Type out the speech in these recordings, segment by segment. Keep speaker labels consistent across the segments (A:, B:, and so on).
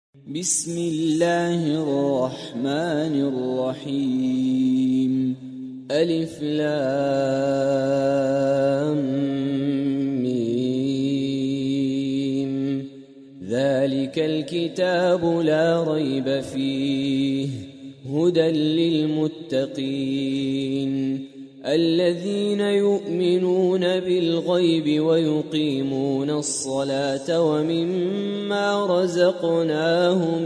A: بسم الله الرحمن الرحيم. ألف لام ميم. ذلك الكتاب لا ريب فيه هدى للمتقين الذين يؤمنون بالغيب ويقيمون الصلاة ومما رزقناهم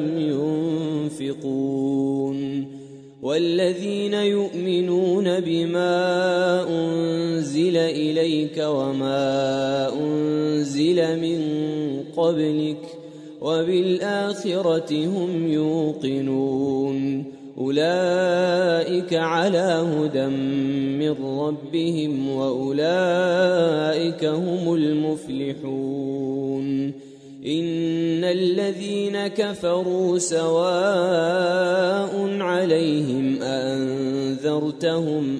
A: ينفقون والذين يؤمنون بما أنزل إليك وما أنزل من قبلك وبالآخرة هم يوقنون أولئك على هدى من ربهم وأولئك هم المفلحون. إن الذين كفروا سواء عليهم أأنذرتهم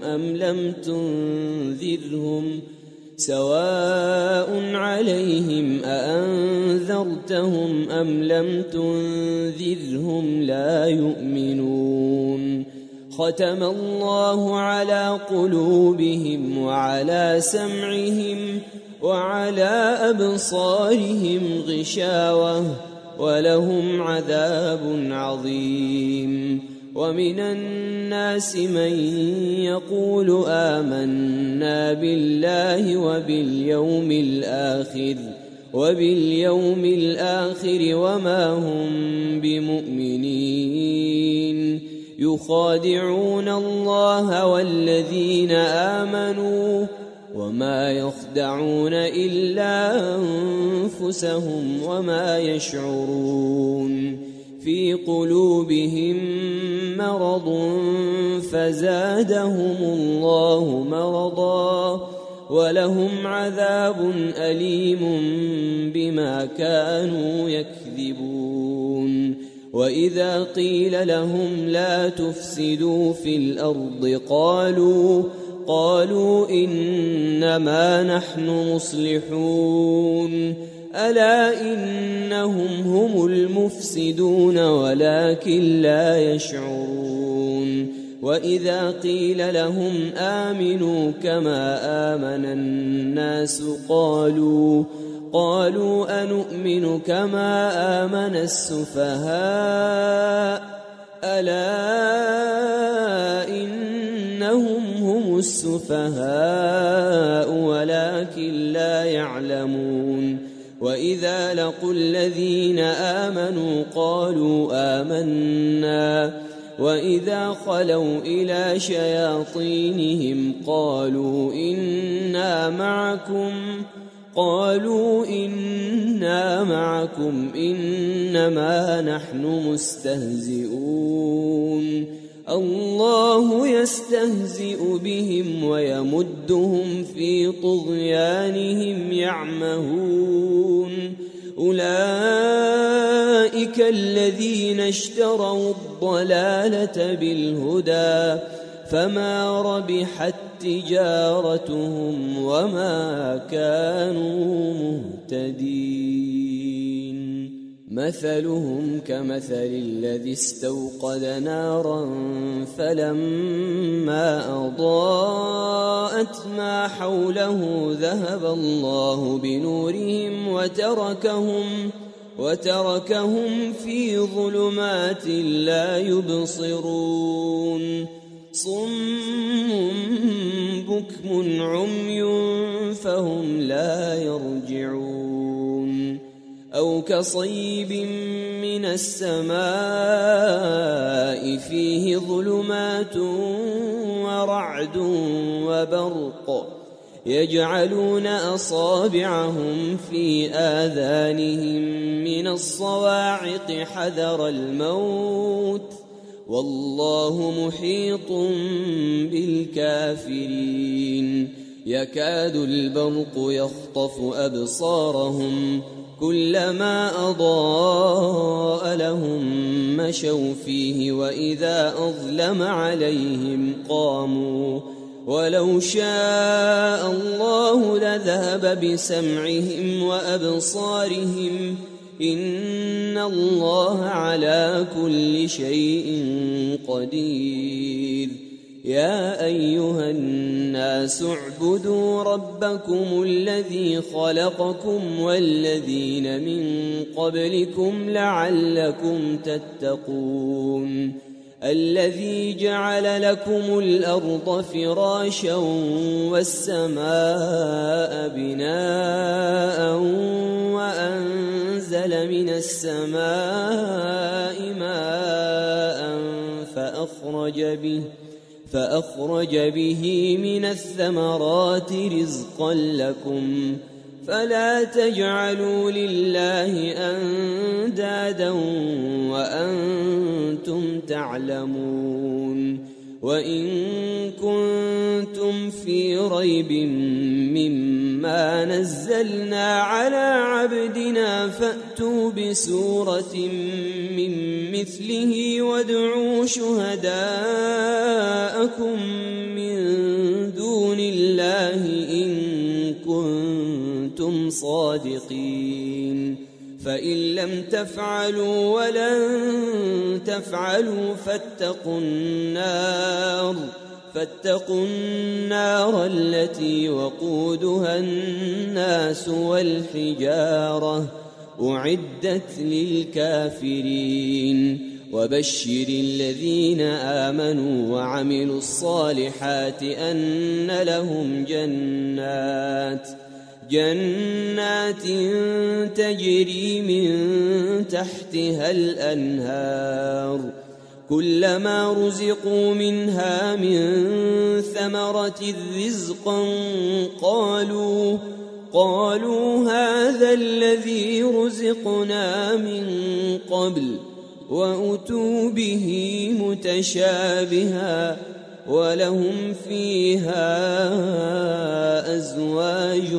A: أم لم تنذرهم لا يؤمنون. ختم الله على قلوبهم وعلى سمعهم وعلى أبصارهم غشاوة ولهم عذاب عظيم. ومن الناس من يقول آمنا بالله وباليوم الآخر وما هم بمؤمنين. يخادعون الله والذين آمنوا وما يخدعون إلا أنفسهم وما يشعرون. في قلوبهم مرض فزادهم الله مرضا ولهم عذاب أليم بما كانوا يكذبون. وإذا قيل لهم لا تفسدوا في الأرض قالوا إنما نحن مصلحون ألا إنهم هم المفسدون ولكن لا يشعرون. وإذا قيل لهم آمنوا كما آمن الناس قالوا أنؤمن كما آمن السفهاء ألا إنهم هم السفهاء ولكن لا يعلمون. وإذا لقوا الذين آمنوا قالوا آمنا وإذا خلوا إلى شياطينهم قالوا إنا معكم إنما نحن مستهزئون. الله يستهزئ بهم ويمدهم في طغيانهم يعمهون. أولئك الذين اشتروا الضلالة بالهدى فما ربحت تجارتهم وما كانوا مهتدين. مثلهم كمثل الذي استوقد نارا فلما أضاءت ما حوله ذهب الله بنورهم وتركهم في ظلمات لا يبصرون. صم بكم عمي فهم لا يرجعون. أو كصيب من السماء فيه ظلمات ورعد وبرق يجعلون أصابعهم في آذانهم من الصواعق حذر الموت والله محيط بالكافرين. يكاد البرق يخطف أبصارهم كلما أضاء لهم مشوا فيه وإذا أظلم عليهم قاموا ولو شاء الله لذهب بسمعهم وأبصارهم إن الله على كل شيء قدير. يا أيها الناس اعبدوا ربكم الذي خلقكم والذين من قبلكم لعلكم تتقون. الذي جعل لكم الأرض فراشا والسماء بناء وأنزل من السماء ماء فأخرج به من الثمرات رزقا لكم فلا تجعلوا لله أندادا وأنتم تعلمون. وإن كنتم في ريب مما نزلنا على عبدنا فأتوا بسورة من مثله وادعوا شهداءكم من دون الله إن كنتم صادقين. فإن لم تفعلوا ولن تفعلوا فاتقوا النار التي وقودها الناس والحجارة أعدت للكافرين. وبشر الذين آمنوا وعملوا الصالحات أن لهم جنات تجري من تحتها الأنهار كلما رزقوا منها من ثمرة رزقا قالوا هذا الذي رزقنا من قبل وأتوا به متشابها ولهم فيها أزواج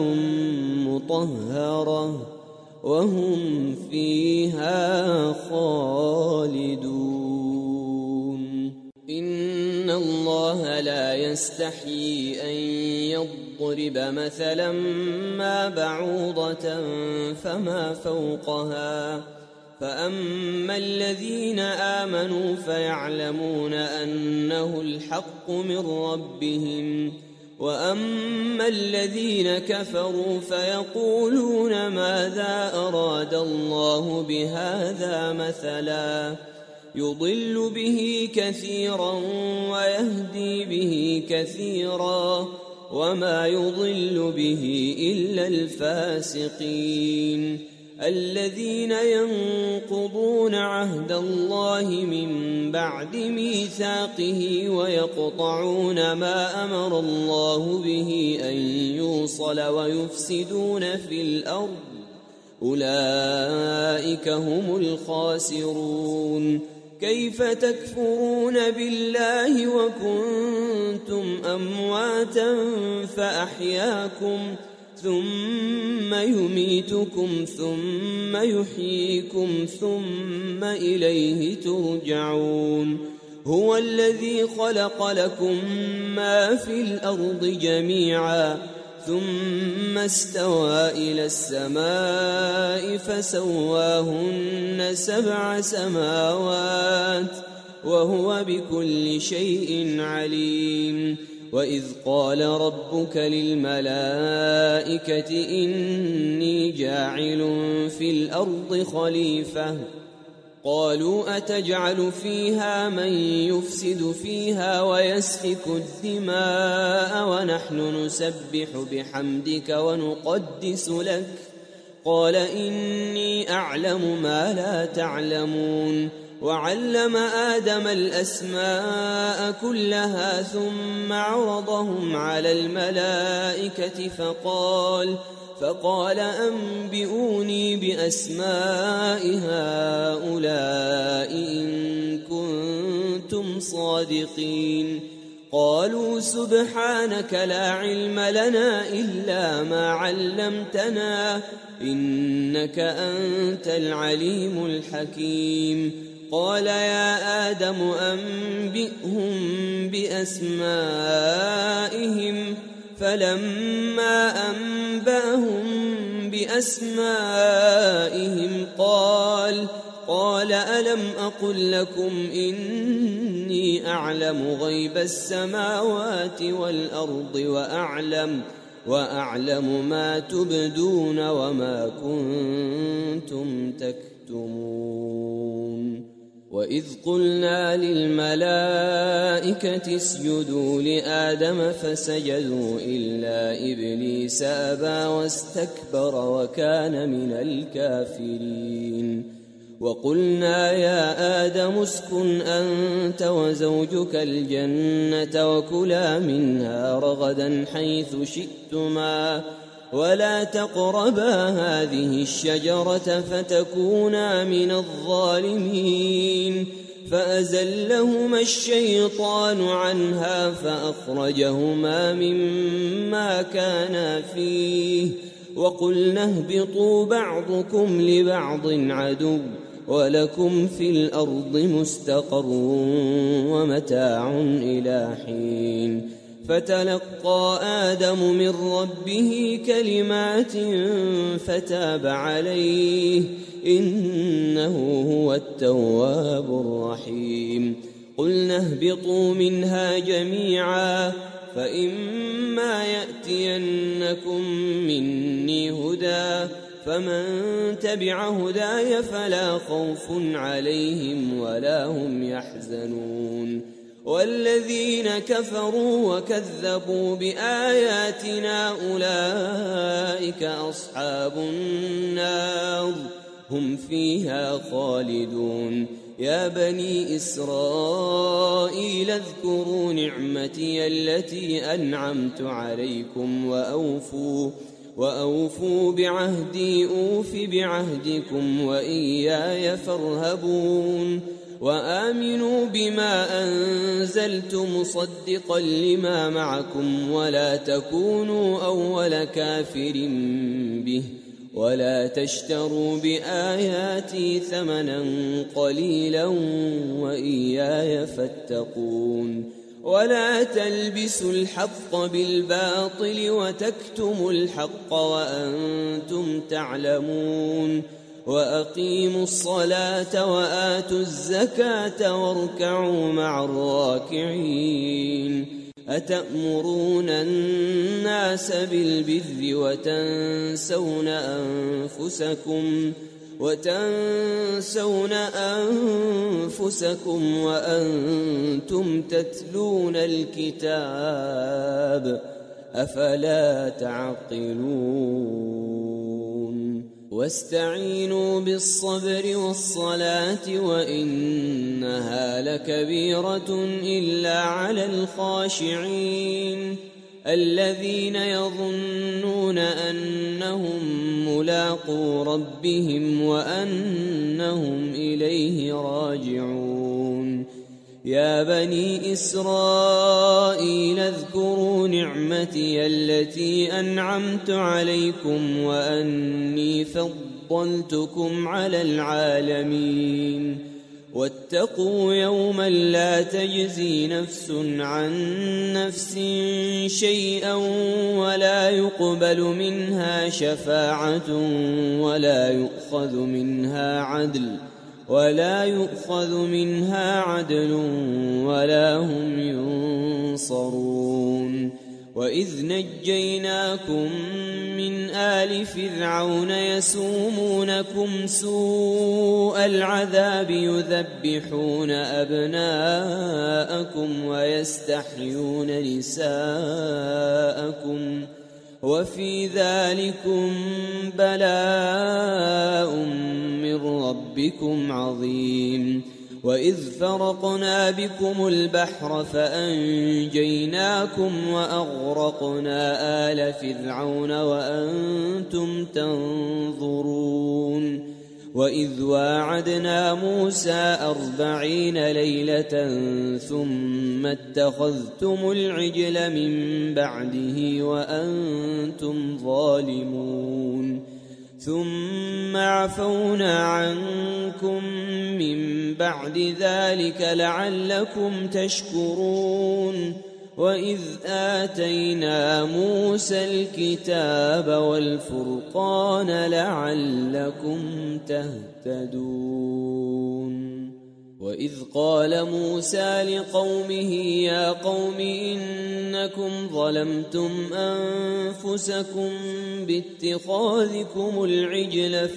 A: مطهرة وهم فيها خالدون. إن الله لا يستحيي أن يضرب مثلا ما بعوضة فما فوقها فأما الذين آمنوا فيعلمون أنه الحق من ربهم وأما الذين كفروا فيقولون ماذا أراد الله بهذا مثلا يضل به كثيرا ويهدي به كثيرا وما يضل به إلا الفاسقين الذين ينقضون عهد الله من بعد ميثاقه ويقطعون ما أمر الله به أن يوصل ويفسدون في الأرض أولئك هم الخاسرون. كيف تكفرون بالله وكنتم أمواتا فأحياكم ثم يميتكم ثم يحييكم ثم إليه ترجعون. هو الذي خلق لكم ما في الأرض جميعا ثم استوى إلى السماء فسواهن 7 سماوات وهو بكل شيء عليم. وإذ قال ربك للملائكة إني جاعل في الأرض خليفة قالوا أتجعل فيها من يفسد فيها ويسفك الدماء ونحن نسبح بحمدك ونقدس لك قال إني أعلم ما لا تعلمون. وعلم آدم الأسماء كلها ثم عرضهم على الملائكة فقال أنبئوني بأسماء هؤلاء إن كنتم صادقين. قالوا سبحانك لا علم لنا إلا ما علمتنا إنك أنت العليم الحكيم. قال يا آدم أنبئهم بأسمائهم فلما أنبأهم بأسمائهم قال ألم أقل لكم إني أعلم غيب السماوات والأرض وأعلم ما تبدون وما كنتم تكتمون وإذ قلنا للملائكة اسجدوا لآدم فسجدوا إلا إبليس أبى واستكبر وكان من الكافرين وقلنا يا آدم اسكن أنت وزوجك الجنة وكلا منها رغدا حيث شئتما ولا تقربا هذه الشجرة فتكونا من الظالمين فأزلهما الشيطان عنها فأخرجهما مما كانا فيه وقلنا اهبطوا بعضكم لبعض عدو ولكم في الأرض مستقر ومتاع إلى حين فتلقى آدم من ربه كلمات فتاب عليه إنه هو التواب الرحيم قلنا اهبطوا منها جميعا فإما يأتينكم مني هدى فمن تبع هداي فلا خوف عليهم ولا هم يحزنون والذين كفروا وكذبوا بآياتنا أولئك أصحاب النار هم فيها خالدون يا بني إسرائيل اذكروا نعمتي التي أنعمت عليكم وأوفوا بعهدي أوف بعهدكم وإياي فارهبون وآمنوا بما أنزلت مصدقا لما معكم ولا تكونوا أول كافر به ولا تشتروا بآياتي ثمنا قليلا وإياي فاتقون ولا تلبسوا الحق بالباطل وتكتموا الحق وأنتم تعلمون وأقيموا الصلاة وآتوا الزكاة واركعوا مع الراكعين أتأمرون الناس بالبر وتنسون أنفسكم وأنتم تتلون الكتاب أفلا تعقلون واستعينوا بالصبر والصلاة وإنها لكبيرة إلا على الخاشعين الذين يظنون أنهم ملاقو ربهم وأنهم إليه راجعون يا بني إسرائيل اذكروا نعمتي التي أنعمت عليكم وأني فضلتكم على العالمين واتقوا يوما لا تجزي نفس عن نفس شيئا ولا يقبل منها شفاعة ولا يؤخذ منها عدل ولا هم ينصرون وإذ نجيناكم من آل فرعون يسومونكم سوء العذاب يذبحون أبناءكم ويستحيون نساءكم وفي ذلكم بلاء من ربكم عظيم وإذ فرقنا بكم البحر فأنجيناكم وأغرقنا آل فرعون وأنتم تنظرون وإذ واعدنا موسى 40 ليلة ثم اتخذتم العجل من بعده وأنتم ظالمون ثم عفونا عنكم من بعد ذلك لعلكم تشكرون وإذ آتينا موسى الكتاب والفرقان لعلكم تهتدون وإذ قال موسى لقومه يا قوم إنكم ظلمتم أنفسكم باتخاذكم العجل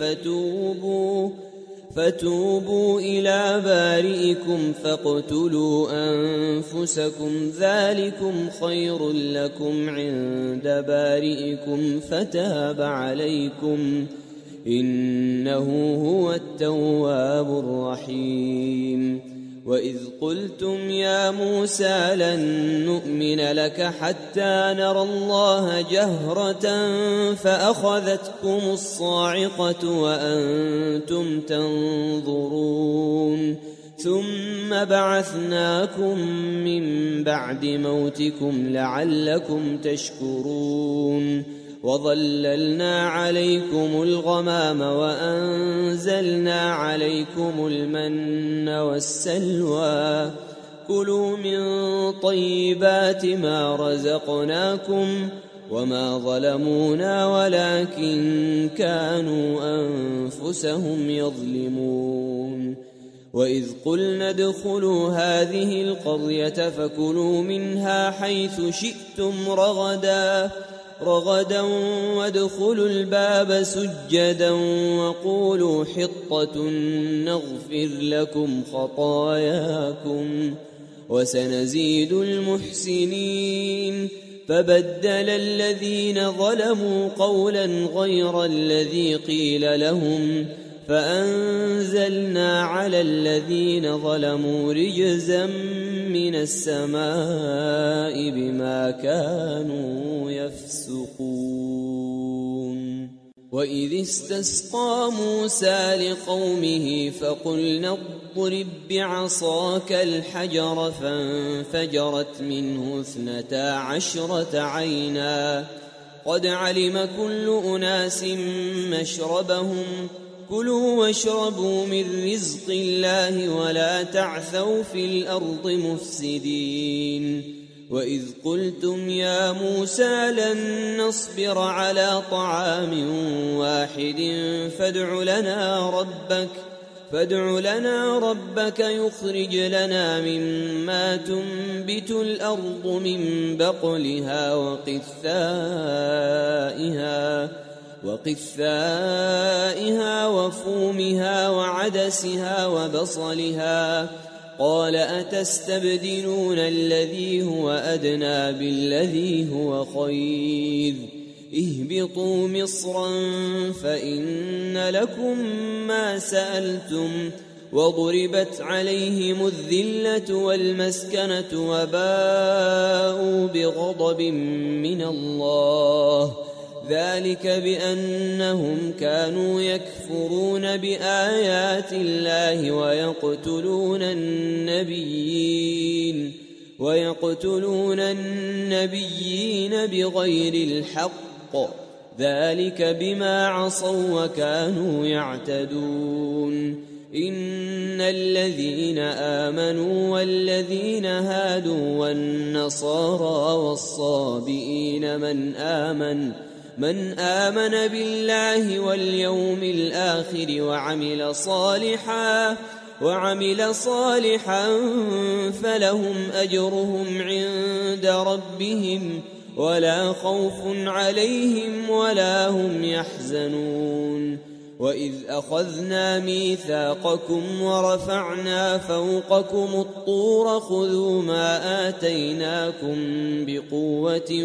A: فتوبوا إلى بارئكم فاقتلوا أنفسكم ذلكم خير لكم عند بارئكم فتاب عليكم إنه هو التواب الرحيم وإذ قلتم يا موسى لن نؤمن لك حتى نرى الله جهرة فأخذتكم الصاعقة وأنتم تنظرون ثم بعثناكم من بعد موتكم لعلكم تشكرون وظللنا عليكم الغمام وأنزلنا عليكم المن والسلوى كلوا من طيبات ما رزقناكم وما ظلمونا ولكن كانوا أنفسهم يظلمون وإذ قلنا ادخلوا هذه القرية فكلوا منها حيث شئتم رغدا وادخلوا الباب سجدا وقولوا حطة نغفر لكم خطاياكم وسنزيد المحسنين فبدل الذين ظلموا قولا غير الذي قيل لهم فأنزلنا على الذين ظلموا رجزا من السماء بما كانوا يفسقون وإذ استسقى موسى لقومه فقلنا اضرب بعصاك الحجر فانفجرت منه 12 عينا قد علم كل أناس مشربهم كلوا واشربوا من رزق الله ولا تعثوا في الأرض مفسدين وإذ قلتم يا موسى لن نصبر على طعام واحد فادع لنا ربك يخرج لنا مما تنبت الأرض من بقلها وقثائها وفومها وعدسها وبصلها قال أتستبدلون الذي هو أدنى بالذي هو خير اهبطوا مصرا فإن لكم ما سألتم وضربت عليهم الذلة والمسكنة وباءوا بغضب من الله ذلك بأنهم كانوا يكفرون بآيات الله ويقتلون النبيين بغير الحق ذلك بما عصوا وكانوا يعتدون إن الذين آمنوا والذين هادوا والنصارى والصابئين من آمن بالله واليوم الآخر وعمل صالحا فلهم أجرهم عند ربهم ولا خوف عليهم ولا هم يحزنون وإذ أخذنا ميثاقكم ورفعنا فوقكم الطور خذوا ما آتيناكم بقوة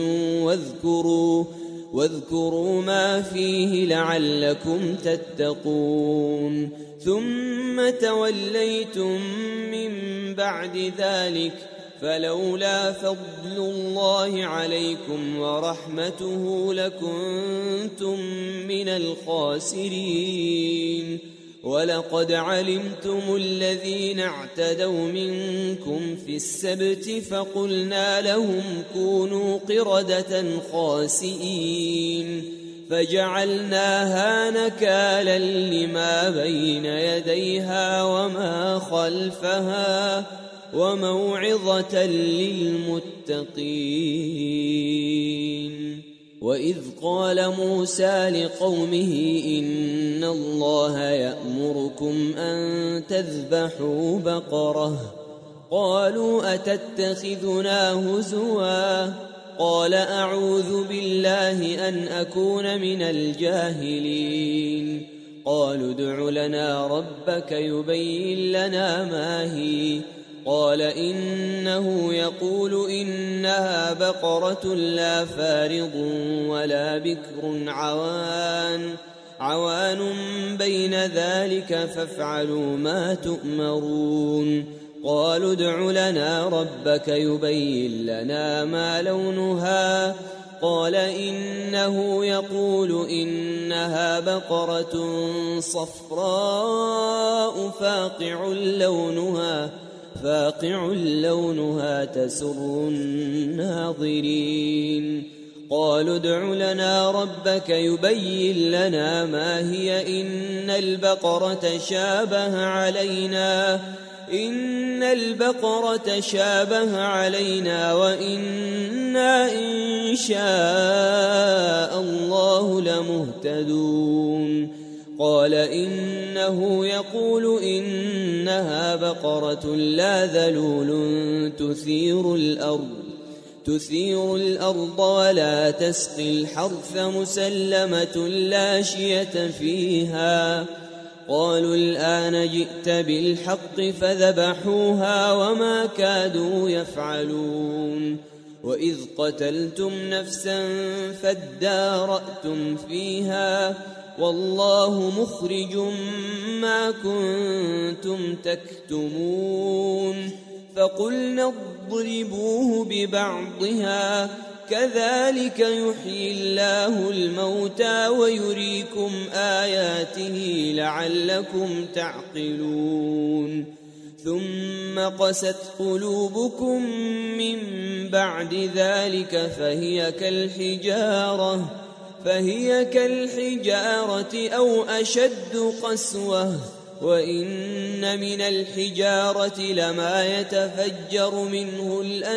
A: واذكروا ما فيه لعلكم تتقون ثم توليتم من بعد ذلك فلولا فضل الله عليكم ورحمته لكنتم من الخاسرين ولقد علمتم الذين اعتدوا منكم في السبت فقلنا لهم كونوا قردة خاسئين فجعلناها نكالا لما بين يديها وما خلفها وموعظة للمتقين. وإذ قال موسى لقومه إن الله يأمركم أن تذبحوا بقرة قالوا أتتخذنا هزوا قال أعوذ بالله أن أكون من الجاهلين. قالوا ادع لنا ربك يبين لنا ما هي قال إنه يقول إنها بقرة لا فارض ولا بكر عوان بين ذلك فافعلوا ما تؤمرون. قالوا ادع لنا ربك يبين لنا ما لونها قال إنه يقول إنها بقرة صفراء فاقع لونها تسر الناظرين. قالوا ادع لنا ربك يبين لنا ما هي إن البقرة شابه علينا وإنا إن شاء الله لمهتدون. قال إنه يقول إنها بقرة لا ذلول تثير الأرض ولا تسقي الحرث مسلمة لا شية فيها. قالوا الآن جئت بالحق فذبحوها وما كادوا يفعلون. وإذ قتلتم نفسا فادارأتم فيها والله مخرج ما كنتم تكتمون. فقلنا اضربوه ببعضها كذلك يحيي الله الموتى ويريكم آياته لعلكم تعقلون. ثم قست قلوبكم من بعد ذلك فهي كالحجارة أو أشد قسوة. وإن من الحجارة لما يتفجر منه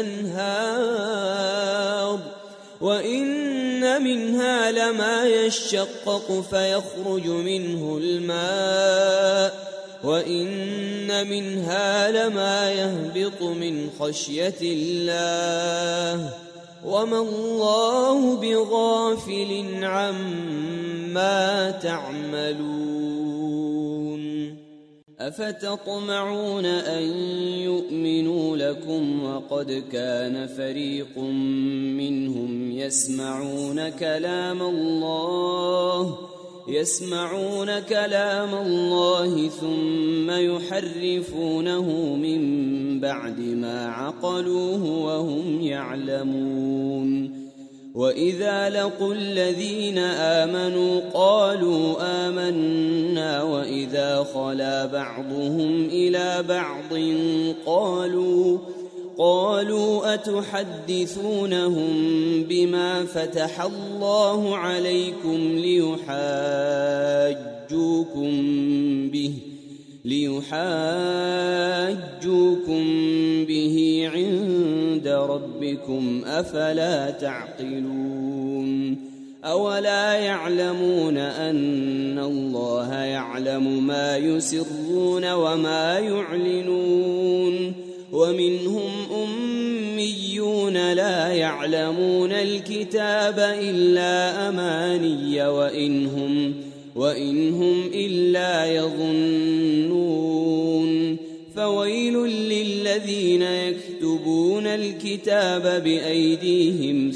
A: الأنهار وإن منها لما يشقق فيخرج منه الماء وإن منها لما يهبط من خشية الله وما الله بغافل عما تعملون. أفتطمعون أن يؤمنوا لكم وقد كان فريق منهم يسمعون كلام الله ثم يحرفونه من بعد ما عقلوه وهم يعلمون. وإذا لقوا الذين آمنوا قالوا آمنا وإذا خلا بعضهم إلى بعض قالوا أتحدثونهم بما فتح الله عليكم ليحاجوكم به عند ربكم أفلا تعقلون. أولا يعلمون أن الله يعلم ما يسرون وما يعلنون. ومنهم أميون لا يعلمون الكتاب إلا أماني وإن هم إلا يظنون. فويل للذين يكتبون الكتاب بأيديهم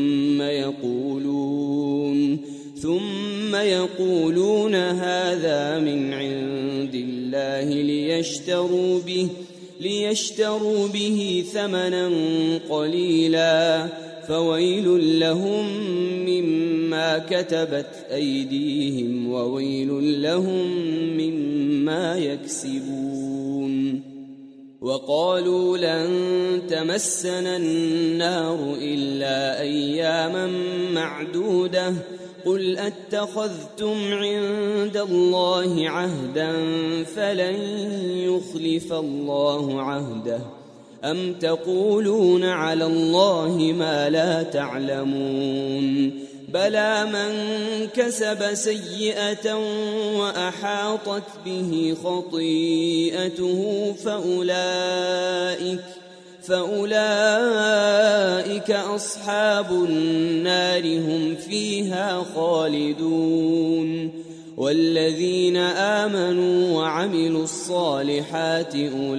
A: ثم يقولون هذا من عند الله ليشتروا به ثمنا قليلا فويل لهم مما كتبت أيديهم وويل لهم مما يكسبون. وقالوا لن تمسنا النار إلا أياما معدودة قل أتخذتم عند الله عهدا فلن يخلف الله عهده أم تقولون على الله ما لا تعلمون بلى من كسب سيئة وأحاطت به خطيئته فأولئك أصحاب النار هم فيها خالدون والذين آمنوا وعملوا الصالحات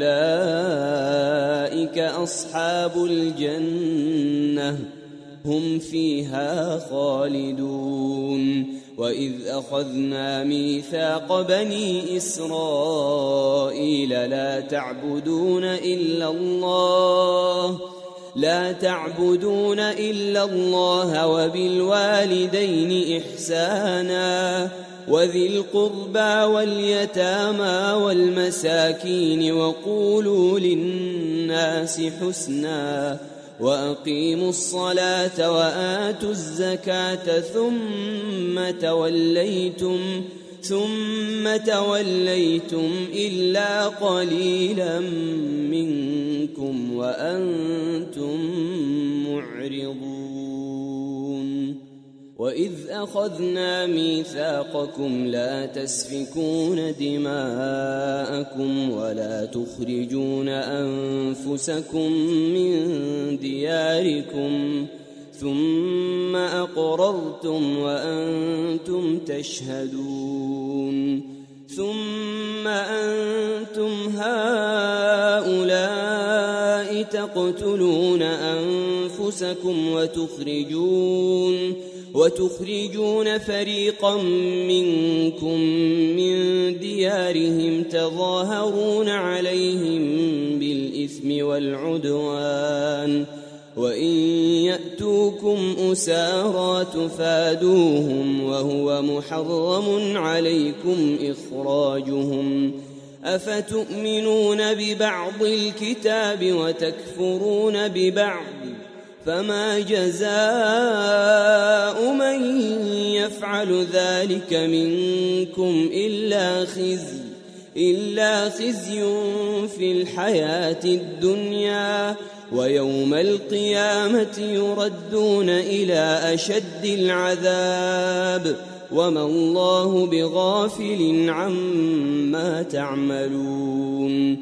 A: أولئك أصحاب الجنة هم فيها خالدون وإذ أخذنا ميثاق بني إسرائيل لا تعبدون إلا الله وبالوالدين إحسانا وذي القربى واليتامى والمساكين وقولوا للناس حسنا وأقيموا الصلاة وآتوا الزكاة ثم توليتم إلا قليلا منكم وأنتم معرضون وإذ أخذنا ميثاقكم لا تسفكون دماءكم ولا تخرجون أنفسكم من دياركم ثم أقررتم وأنتم تشهدون ثم أنتم هؤلاء تقتلون أنفسكم وتخرجون فريقا منكم من ديارهم تظاهرون عليهم بالإثم والعدوان وإن يأتوكم أسارى تفادوهم وهو محرم عليكم إخراجهم أفتؤمنون ببعض الكتاب وتكفرون ببعض فما جزاء من يفعل ذلك منكم إلا خزي في الحياة الدنيا ويوم القيامة يردون إلى أشد العذاب وما الله بغافل عما تعملون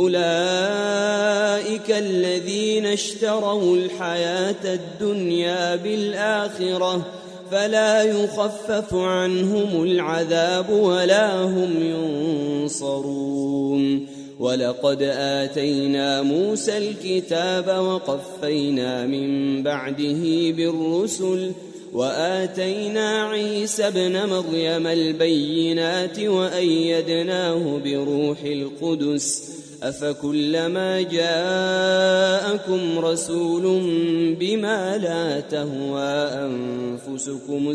A: أولئك الذين اشتروا الحياة الدنيا بالآخرة فلا يخفف عنهم العذاب ولا هم ينصرون ولقد آتينا موسى الكتاب وقفينا من بعده بالرسل وآتينا عيسى ابن مريم البينات وأيدناه بروح القدس أفكلما جاءكم رسول بما لا تهوى أنفسكم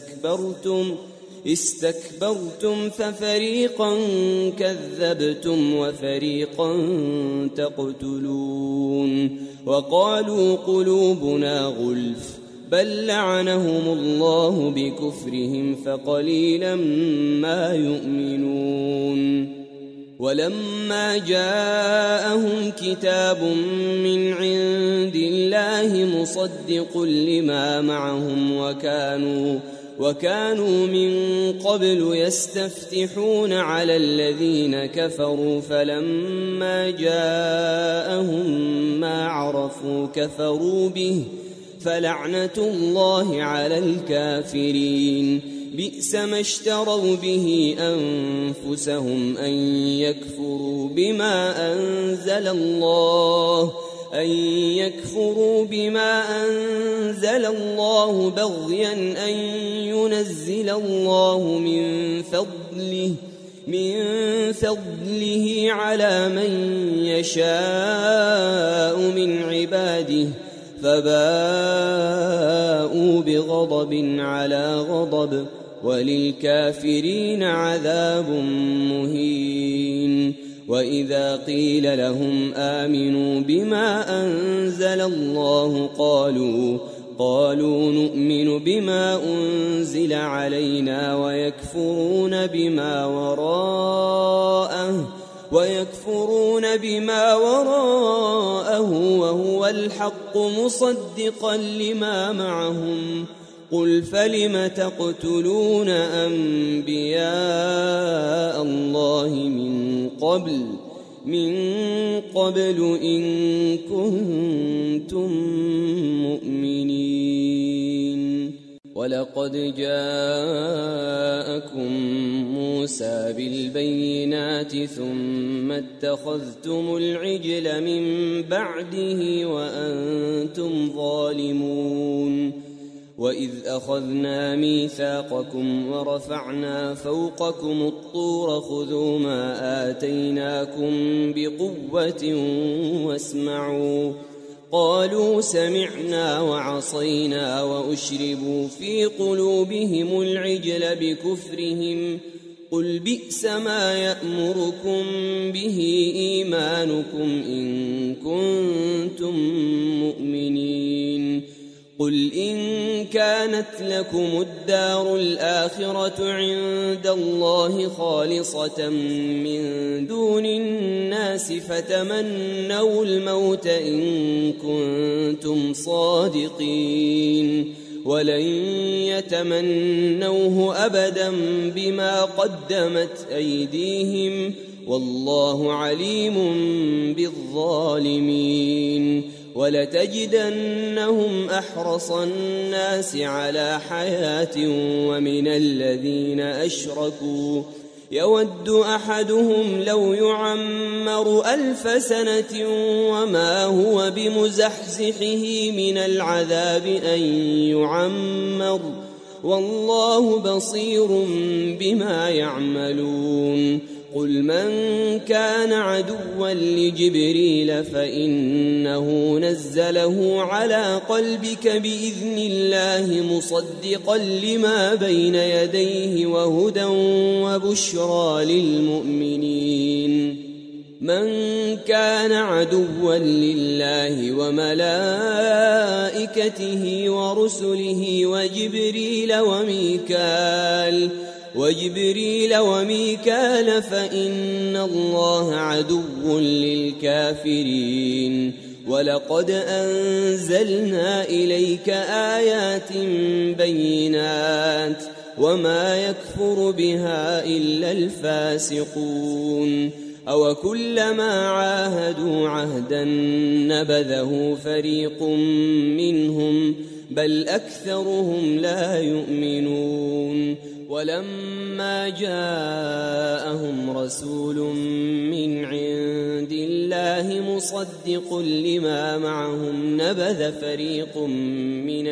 A: استكبرتم ففريقا كذبتم وفريقا تقتلون وقالوا قلوبنا غلف بل لعنهم الله بكفرهم فقليلا ما يؤمنون ولما جاءهم كتاب من عند الله مصدق لما معهم وكانوا من قبل يستفتحون على الذين كفروا فلما جاءهم ما عرفوا كفروا به فلعنة الله على الكافرين بئس ما اشتروا به أنفسهم أن يكفروا بما أنزل الله بغيا أن ينزل الله من فضله على من يشاء من عباده فباءوا بغضب على غضب وللكافرين عذاب مهين وإذا قيل لهم آمنوا بما أنزل الله قالوا نؤمن بما أنزل علينا ويكفرون بما وراءه وهو الحق مصدقا لما معهم قل فلم تقتلون أنبياء الله من قبل إن كنتم مؤمنين ولقد جاءكم موسى بالبينات ثم اتخذتم العجل من بعده وأنتم ظالمون وإذ أخذنا ميثاقكم ورفعنا فوقكم الطور خذوا ما آتيناكم بقوة واسمعوا قالوا سمعنا وعصينا وأشربوا في قلوبهم العجل بكفرهم قل بئس ما يأمركم به إيمانكم إن كنتم مؤمنين قل إن كانت لكم الدار الآخرة عند الله خالصة من دون الناس فتمنوا الموت إن كنتم صادقين ولن يتمنوه أبدا بما قدمت أيديهم والله عليم بالظالمين ولتجدنهم أحرص الناس على حياة ومن الذين أشركوا يود أحدهم لو يعمر 1000 سنة وما هو بمزحزحه من العذاب أن يعمر والله بصير بما يعملون قل من كان عدوا لجبريل فإنه نزله على قلبك بإذن الله مصدقا لما بين يديه وهدى وبشرى للمؤمنين من كان عدوا لله وملائكته ورسله وجبريل وميكال فإن الله عدو للكافرين ولقد أنزلنا إليك آيات بينات وما يكفر بها إلا الفاسقون أوكلما عاهدوا عهدا نبذه فريق منهم بل أكثرهم لا يؤمنون ولما جاءهم رسول من عند الله مصدق لما معهم نبذ فريق من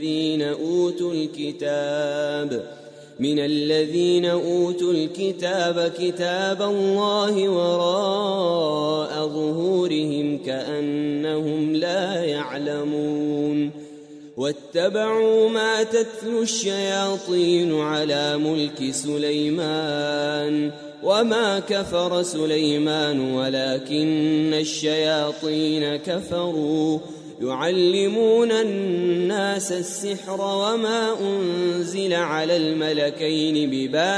A: الذين أوتوا الكتاب كتاب الله وراء ظهورهم كأنهم لا يعلمون واتبعوا ما تتلو الشياطين على ملك سليمان وما كفر سليمان ولكن الشياطين كفروا يعلمون الناس السحر وما أنزل على الملكين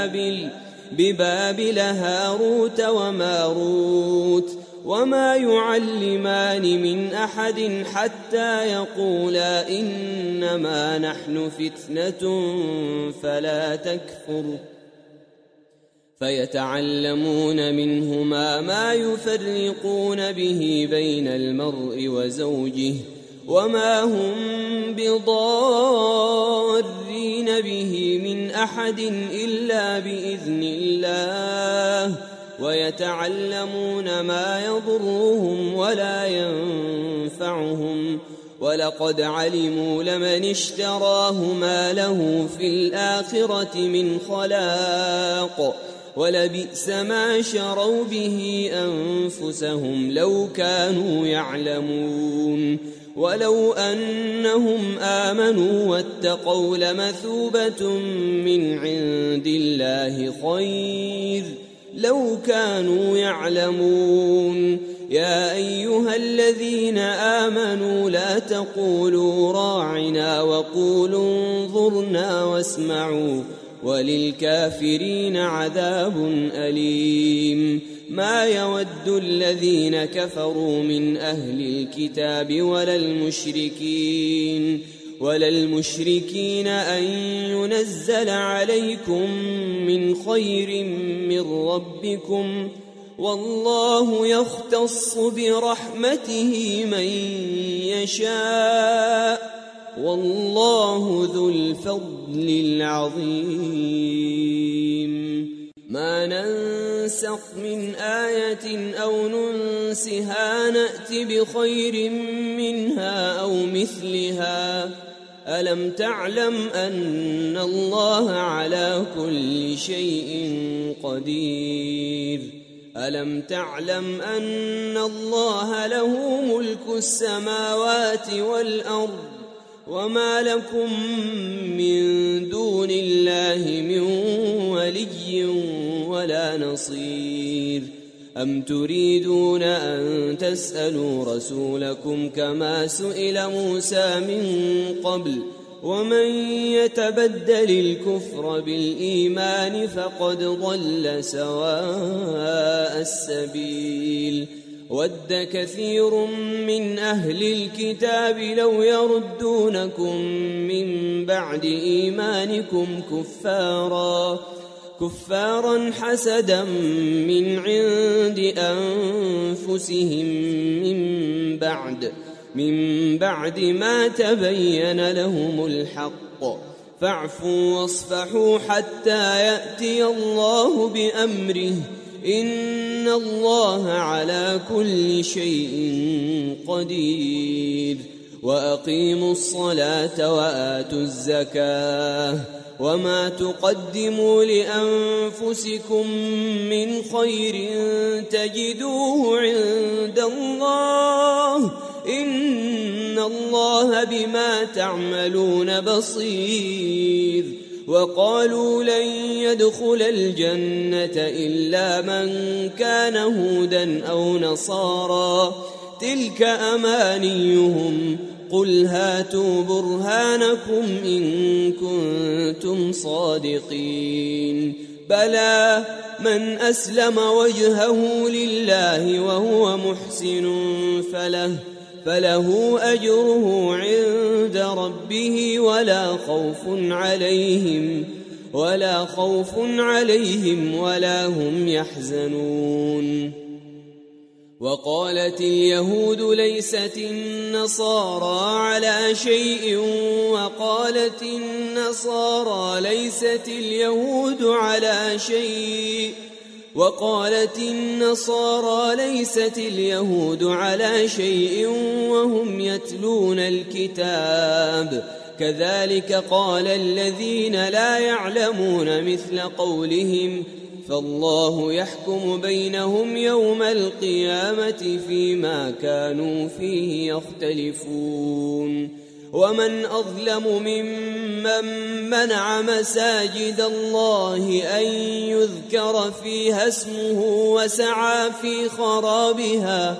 A: ببابل هاروت وماروت وما يعلمان من أحد حتى يقولا إنما نحن فتنة فلا تكفر فيتعلمون منهما ما يفرقون به بين المرء وزوجه وما هم بضارين به من أحد إلا بإذن الله ويتعلمون ما يضرهم ولا ينفعهم ولقد علموا لمن اشتراه ما له في الآخرة من خلاق ولبئس ما شروا به أنفسهم لو كانوا يعلمون ولو أنهم آمنوا واتقوا لمثوبة من عند الله خير لو كانوا يعلمون يا أيها الذين آمنوا لا تقولوا راعنا وقولوا انظرنا واسمعوا وللكافرين عذاب أليم ما يود الذين كفروا من أهل الكتاب ولا المشركين أن ينزل عليكم من خير من ربكم، والله يختص برحمته من يشاء، والله ذو الفضل العظيم. ما ننسخ من آية أو ننسها نأت بخير منها أو مثلها. ألم تعلم أن الله على كل شيء قدير؟ ألم تعلم أن الله له ملك السماوات والأرض، وما لكم من دون الله من ولي ولا نصير؟ أم تريدون أن تسألوا رسولكم كما سئل موسى من قبل؟ ومن يتبدل الكفر بالإيمان فقد ضل سواء السبيل. ود كثير من أهل الكتاب لو يردونكم من بعد إيمانكم كفارا حسدا من عند أنفسهم من بعد ما تبين لهم الحق، فاعفوا واصفحوا حتى يأتي الله بأمره، إن الله على كل شيء قدير. وأقيموا الصلاة وآتوا الزكاة، وما تقدموا لأنفسكم من خير تجدوه عند الله، إن الله بما تعملون بصير. وقالوا لن يدخل الجنة إلا من كان هودا أو نصارى، تلك أمانيهم، قل هاتوا برهانكم إن كنتم صادقين. بلى من أسلم وجهه لله وهو محسن فله أجره عند ربه ولا خوف عليهم ولا هم يحزنون. وقالت اليهود ليست النصارى على شيء، وقالت النصارى ليست اليهود على شيء، وهم يتلون الكتاب. كذلك قال الذين لا يعلمون مثل قولهم، فالله يحكم بينهم يوم القيامة فيما كانوا فيه يختلفون. ومن أظلم ممن منع مساجد الله أن يذكر فيها اسمه وسعى في خرابها،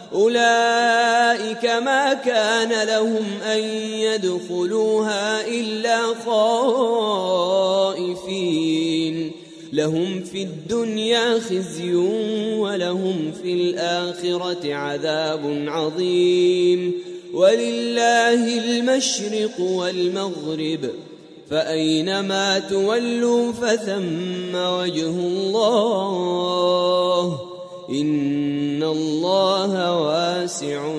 A: أولئك ما كان لهم أن يدخلوها إلا خائفين، لهم في الدنيا خزي ولهم في الآخرة عذاب عظيم. ولله المشرق والمغرب، فأينما تولوا فثم وجه الله، إن الله واسع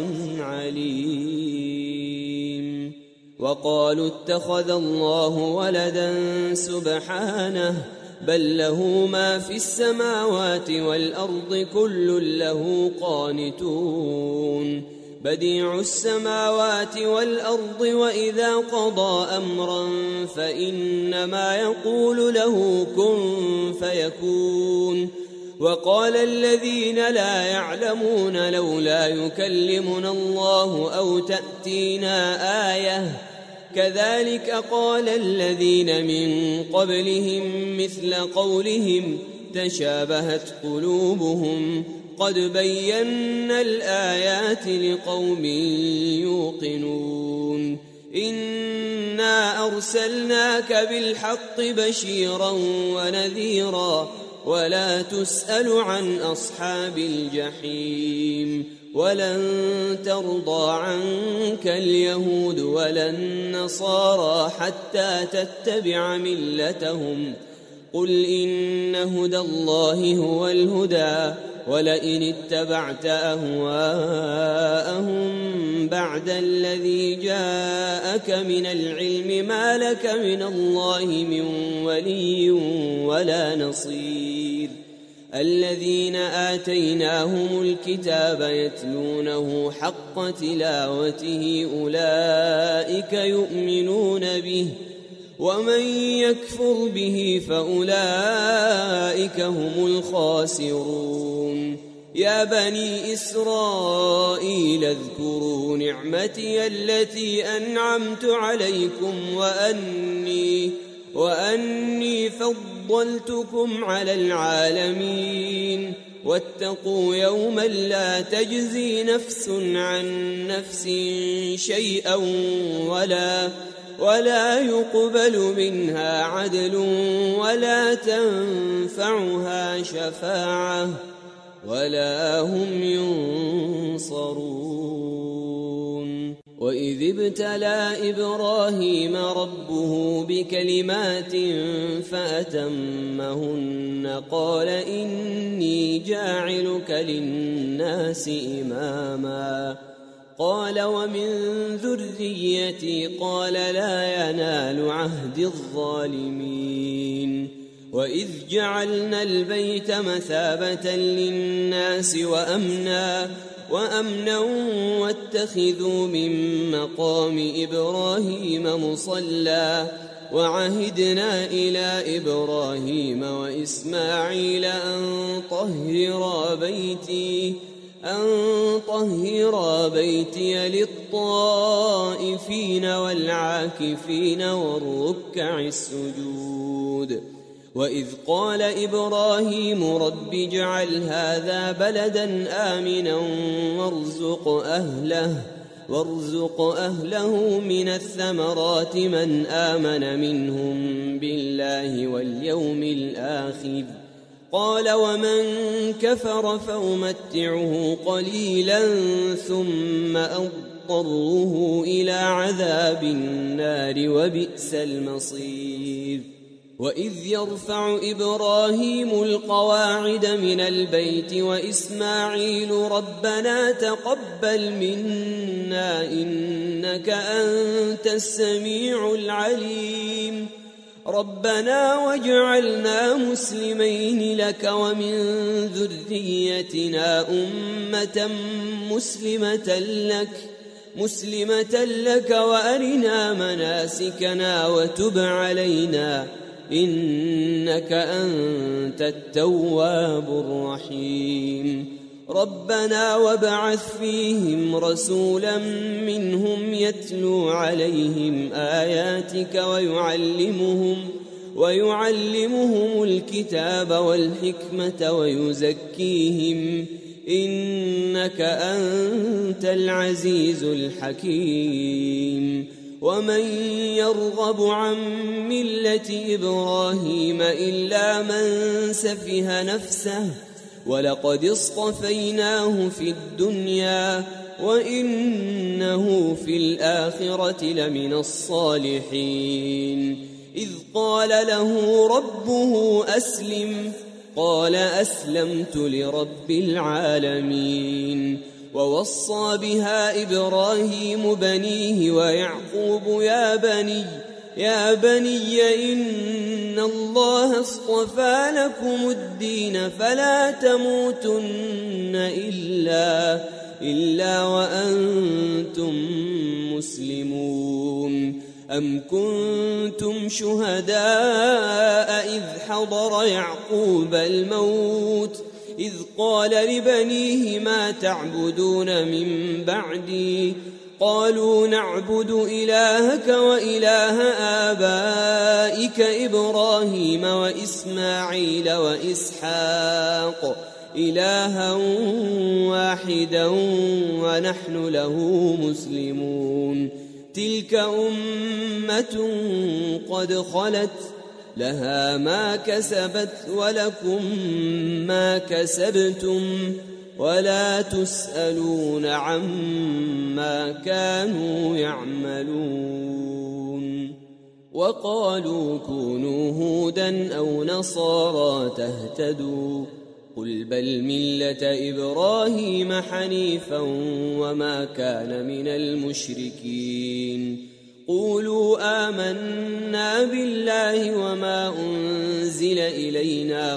A: عليم. وقالوا اتخذ الله ولدا سبحانه، بل له ما في السماوات والأرض كل له قانتون. بديع السماوات والأرض، وإذا قضى أمرا فإنما يقول له كن فيكون. وقال الذين لا يعلمون لولا يكلمنا الله أو تأتينا آية، كذلك قال الذين من قبلهم مثل قولهم تشابهت قلوبهم، قد بينا الآيات لقوم يوقنون. إنا أرسلناك بالحق بشيرا ونذيرا، ولا تسأل عن أصحاب الجحيم ولن ترضى عنك اليهود ولا النصارى حتى تتبع ملتهم قل إن هدى الله هو الهدى ولئن اتبعت أهواءهم بعد الذي جاءك من العلم ما لك من الله من ولي ولا نصير الذين آتيناهم الكتاب يتلونه حق تلاوته أولئك يؤمنون به ومن يكفر به فأولئك هم الخاسرون يا بني إسرائيل اذكروا نعمتي التي أنعمت عليكم وأني فضلتكم على العالمين واتقوا يوما لا تجزي نفس عن نفس شيئا ولا يقبل منها عدل ولا تنفعها شفاعة ولا هم ينصرون وإذ ابتلى إبراهيم ربه بكلمات فأتمهن قال إني جاعلك للناس إماما قال ومن ذريتي قال لا ينال عهد الظالمين وإذ جعلنا البيت مثابة للناس وأمنا واتخذوا من مقام إبراهيم مصلى وعهدنا إلى إبراهيم وإسماعيل أن طهر بيتي للطائفين والعاكفين والركع السجود وإذ قال إبراهيم رب اجعل هذا بلدا آمنا وارزق أهله من الثمرات من آمن منهم بالله واليوم الآخر قال ومن كفر فأمتعه قليلا ثم أضطره إلى عذاب النار وبئس المصير وإذ يرفع إبراهيم القواعد من البيت وإسماعيل ربنا تقبل منا إنك أنت السميع العليم ربنا واجعلنا مسلمين لك ومن ذريتنا أمة مسلمة لك وأرنا مناسكنا وتب علينا إنك أنت التواب الرحيم ربنا وابعث فيهم رسولا منهم يتلو عليهم آياتك ويعلمهم الكتاب والحكمة ويزكيهم إنك أنت العزيز الحكيم ومن يرغب عن ملة إبراهيم إلا من سفه نفسه ولقد اصطفيناه في الدنيا وإنه في الآخرة لمن الصالحين إذ قال له ربه أسلم قال أسلمت لرب العالمين ووصى بها إبراهيم بنيه ويعقوب يا بني إن الله اصطفى لكم الدين فلا تموتن إلا وأنتم مسلمون أم كنتم شهداء إذ حضر يعقوب الموت إذ قال لبنيه ما تعبدون من بعدي قالوا نعبد إلهك وإله آبائك إبراهيم وإسماعيل وإسحاق إلها واحدا ونحن له مسلمون تلك أمة قد خلت لها ما كسبت ولكم ما كسبتم ولا تسألون عما كانوا يعملون. وقالوا كونوا هودا أو نصارى تهتدوا قل بل ملة إبراهيم حنيفا وما كان من المشركين. قولوا آمنا بالله وما أنزل إلينا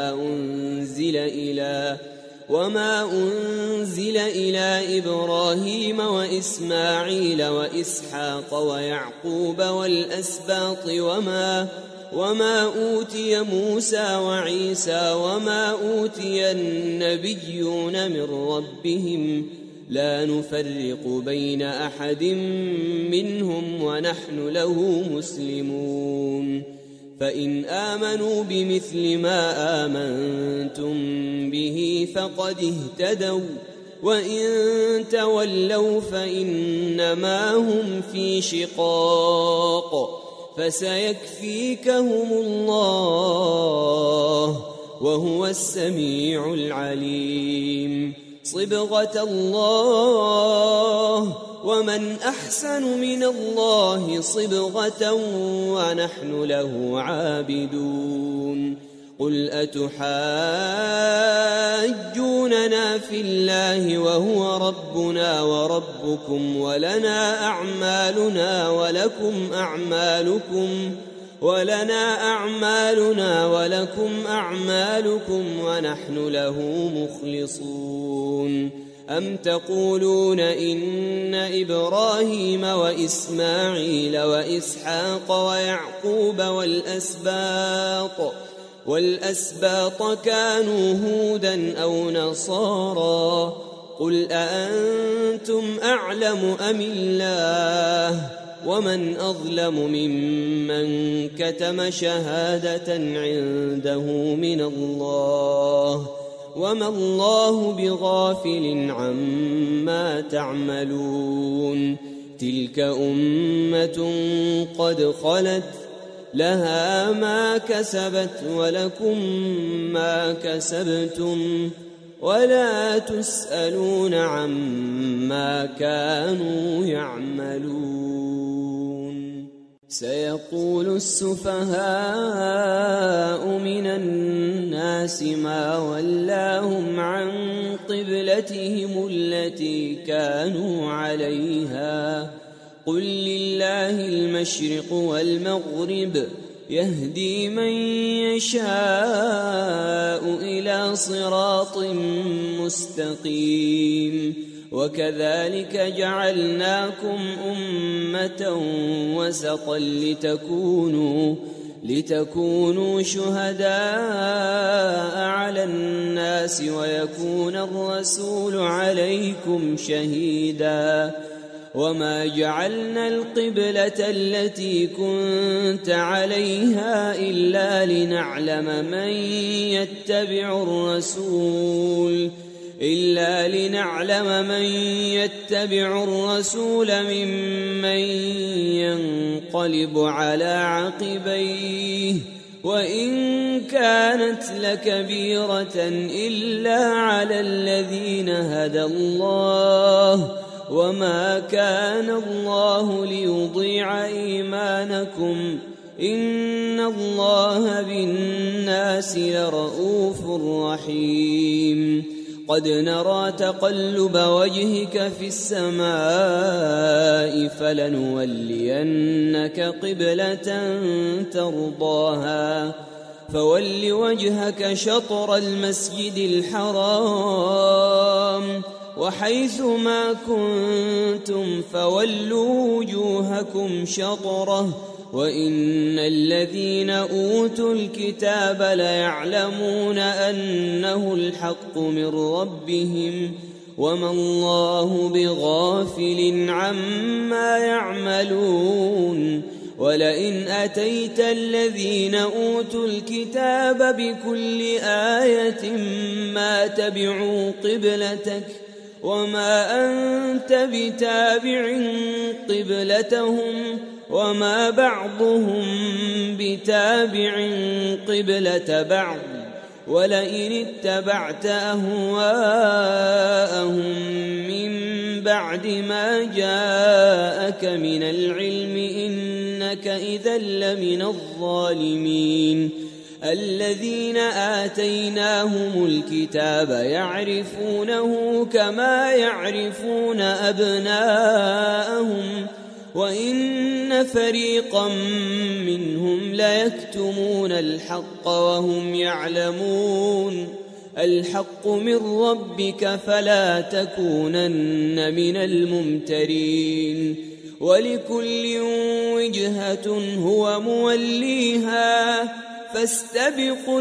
A: وما أنزل إلى إبراهيم وإسماعيل وإسحاق ويعقوب والأسباط وما أوتي موسى وعيسى وما أوتي النبيون من ربهم لا نفرق بين أحد منهم ونحن له مسلمون. فإن آمنوا بمثل ما آمنتم به فقد اهتدوا وإن تولوا فإنما هم في شقاق فسيكفيكهم الله وهو السميع العليم. صبغة الله ومن أحسن من الله صبغة ونحن له عابدون. قل أتحاجوننا في الله وهو ربنا وربكم ولنا أعمالنا ولكم أعمالكم ونحن له مخلصون. أم تقولون إن إبراهيم وإسماعيل وإسحاق ويعقوب والأسباط كانوا هودا أو نصارى قل أأنتم أعلم أم الله ومن أظلم ممن كتم شهادة عنده من الله وما الله بغافل عما تعملون. تلك أمة قد خلت لها ما كسبت ولكم ما كسبتم ولا تسألون عما كانوا يعملون. سيقول السفهاء من الناس ما ولاهم عن قبلتهم التي كانوا عليها قل لله المشرق والمغرب يهدي من يشاء إلى صراط مستقيم. وكذلك جعلناكم أمة وسطا لتكونوا شهداء على الناس ويكون الرسول عليكم شهيدا. وما جعلنا القبلة التي كنت عليها إلا لنعلم من يتبع الرسول ممن ينقلب على عقبيه وإن كانت لكبيرة إلا على الذين هدى الله وما كان الله ليضيع إيمانكم إن الله بالناس لرؤوف رحيم. قد نرى تقلب وجهك في السماء فلنولينك قبلة ترضاها فول وجهك شطر المسجد الحرام وحيث ما كنتم فولوا وجوهكم شطره وإن الذين أوتوا الكتاب ليعلمون أنه الحق من ربهم وما الله بغافل عما يعملون. ولئن أتيت الذين أوتوا الكتاب بكل آية ما تبعوا قبلتك وما أنت بتابع قبلتهم وما بعضهم بتابع قبلة بعض ولئن اتبعت أهواءهم من بعد ما جاءك من العلم إنك إذا لمن الظالمين الذين آتيناهم الكتاب يعرفونه كما يعرفون أبناءهم وإن فريقا منهم ليكتمون الحق وهم يعلمون الحق من ربك فلا تكونن من الممترين ولكل وجهة هو موليها فاستبقوا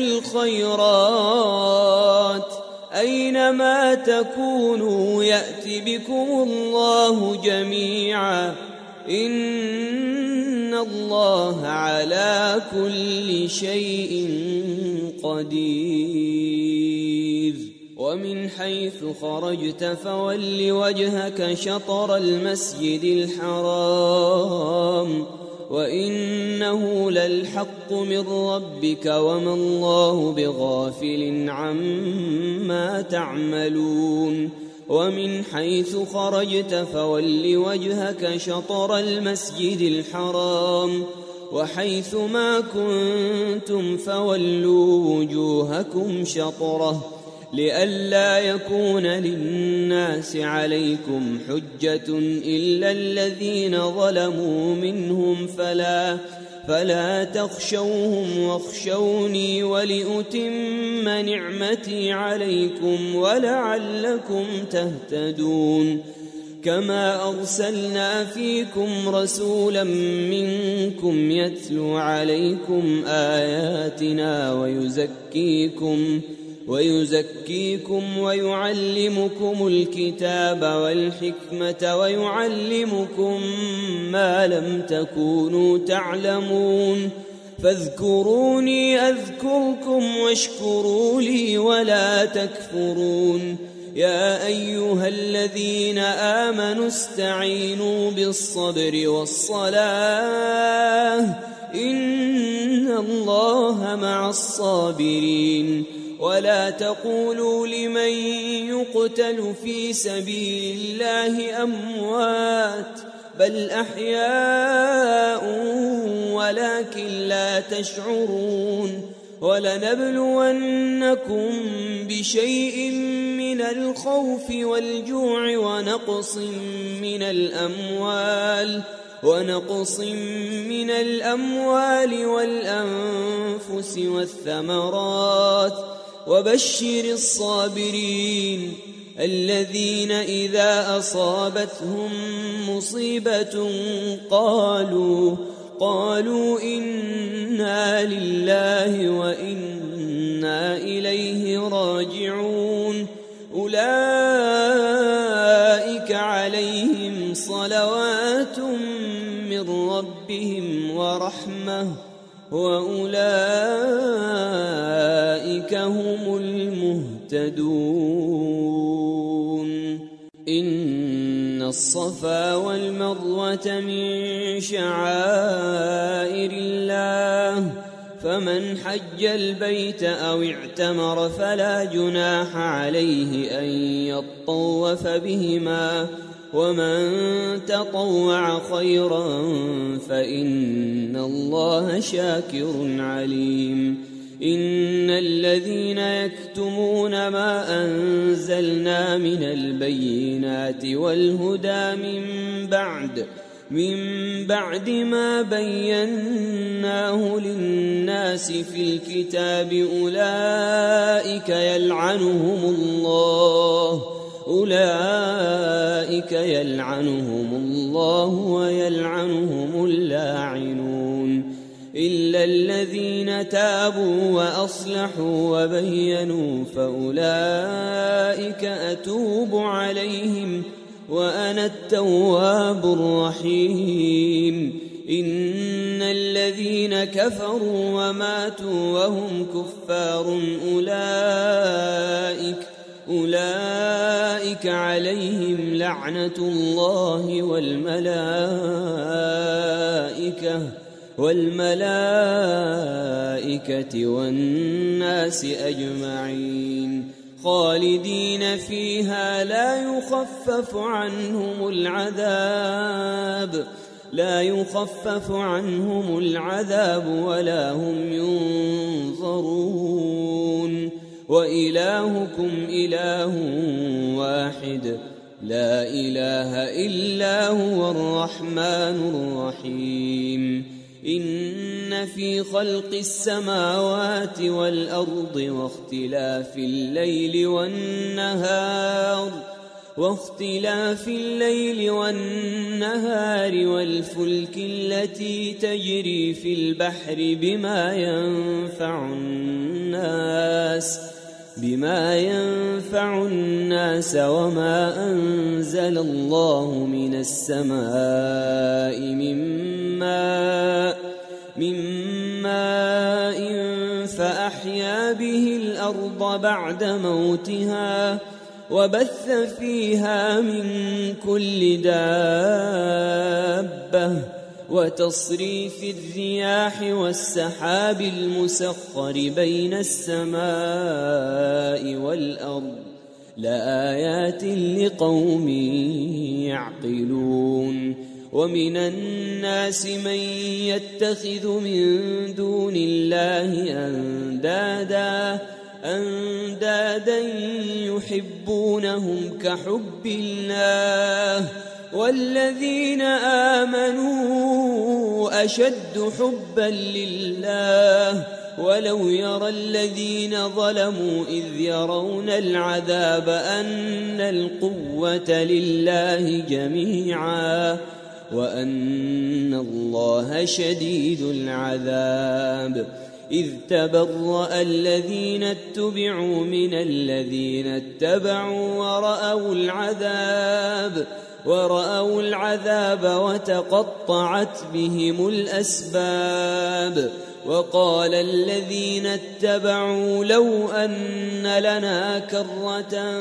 A: الخيرات أينما تكونوا يأت بكم الله جميعا إن الله على كل شيء قدير ومن حيث خرجت فول وجهك شطر المسجد الحرام وإنه للحق من ربك وما الله بغافل عما تعملون ومن حيث خرجت فول وجهك شطر المسجد الحرام وحيث ما كنتم فولوا وجوهكم شطره لئلا يكون للناس عليكم حجة إلا الذين ظلموا منهم فلا تخشوهم واخشوني ولأتم نعمتي عليكم ولعلكم تهتدون كما أرسلنا فيكم رسولا منكم يتلو عليكم آياتنا ويزكيكم ويعلمكم الكتاب والحكمة ويعلمكم ما لم تكونوا تعلمون فاذكروني أذكركم واشكروا لي ولا تكفرون يا أيها الذين آمنوا استعينوا بالصبر والصلاة إن الله مع الصابرين ولا تقولوا لمن يقتل في سبيل الله أموات بل أحياء ولكن لا تشعرون ولنبلونكم بشيء من الخوف والجوع ونقص من الأموال والأنفس والثمرات وبشر الصابرين الذين إذا أصابتهم مصيبة قالوا إنا لله وإنا إليه راجعون أولئك عليهم صلوات من ربهم ورحمة وأولئك هم المهتدون إن الصفا والمروة من شعائر الله فمن حج البيت أو اعتمر فلا جناح عليه أن يطوف بهما ومن تطوع خيرا فإن الله شاكر عليم إن الذين يكتمون ما أنزلنا من البينات والهدى من بعد ما بيناه للناس في الكتاب أولئك يلعنهم الله ويلعنهم اللاعنون إلا الذين تابوا وأصلحوا وبينوا فأولئك أتوب عليهم وأنا التواب الرحيم إن الذين كفروا وماتوا وهم كفار أولئك عليهم لعنة الله والملائكة والناس أجمعين خالدين فيها لا يخفف عنهم العذاب ولا هم ينظرون وإلهكم إله واحد لا إله إلا هو الرحمن الرحيم إن في خلق السماوات والأرض واختلاف الليل والنهار والفلك التي تجري في البحر بما ينفع الناس وما أنزل الله من السماء من ماء فأحيا به الأرض بعد موتها وبث فيها من كل دابة وتصريف الرياح والسحاب المسخر بين السماء والأرض لآيات لقوم يعقلون ومن الناس من يتخذ من دون الله أندادا يحبونهم كحب الله والذين آمنوا أشد حبا لله ولو يرى الذين ظلموا إذ يرون العذاب أن القوة لله جميعا وأن الله شديد العذاب إذ تبرأ الذين اتبعوا من الذين اتبعوا ورأوا العذاب وتقطعت بهم الأسباب وقال الذين اتبعوا لو أن لنا كرة